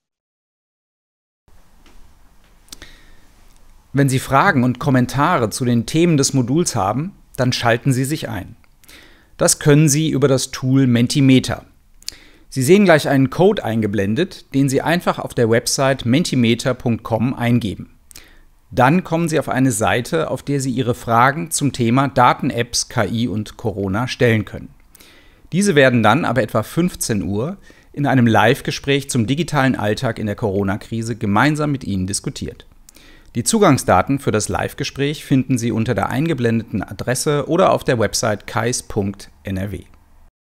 Wenn Sie Fragen und Kommentare zu den Themen des Moduls haben, dann schalten Sie sich ein. Das können Sie über das Tool Mentimeter. Sie sehen gleich einen Code eingeblendet, den Sie einfach auf der Website mentimeter punkt com eingeben. Dann kommen Sie auf eine Seite, auf der Sie Ihre Fragen zum Thema Daten-Apps, K I und Corona stellen können. Diese werden dann ab etwa fünfzehn Uhr in einem Live-Gespräch zum digitalen Alltag in der Corona-Krise gemeinsam mit Ihnen diskutiert. Die Zugangsdaten für das Live-Gespräch finden Sie unter der eingeblendeten Adresse oder auf der Website kais punkt n r w.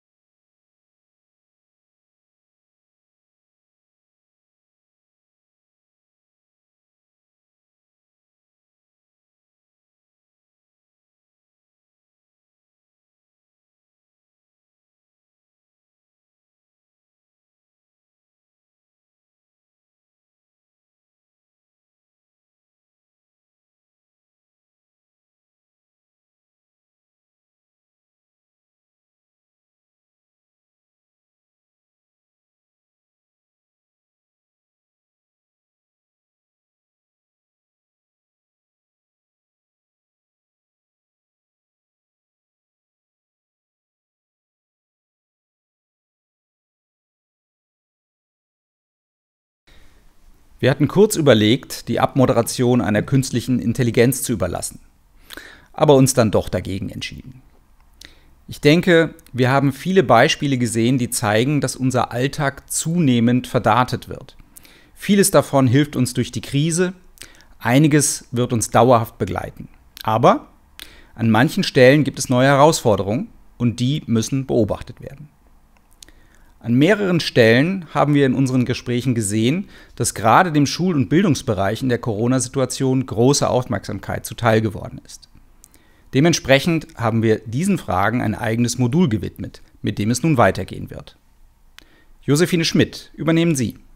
Wir hatten kurz überlegt, die Abmoderation einer künstlichen Intelligenz zu überlassen, aber uns dann doch dagegen entschieden. Ich denke, wir haben viele Beispiele gesehen, die zeigen, dass unser Alltag zunehmend verdatet wird. Vieles davon hilft uns durch die Krise, einiges wird uns dauerhaft begleiten. Aber an manchen Stellen gibt es neue Herausforderungen und die müssen beobachtet werden. An mehreren Stellen haben wir in unseren Gesprächen gesehen, dass gerade dem Schul- und Bildungsbereich in der Corona-Situation große Aufmerksamkeit zuteil geworden ist. Dementsprechend haben wir diesen Fragen ein eigenes Modul gewidmet, mit dem es nun weitergehen wird. Josephine Schmidt, übernehmen Sie.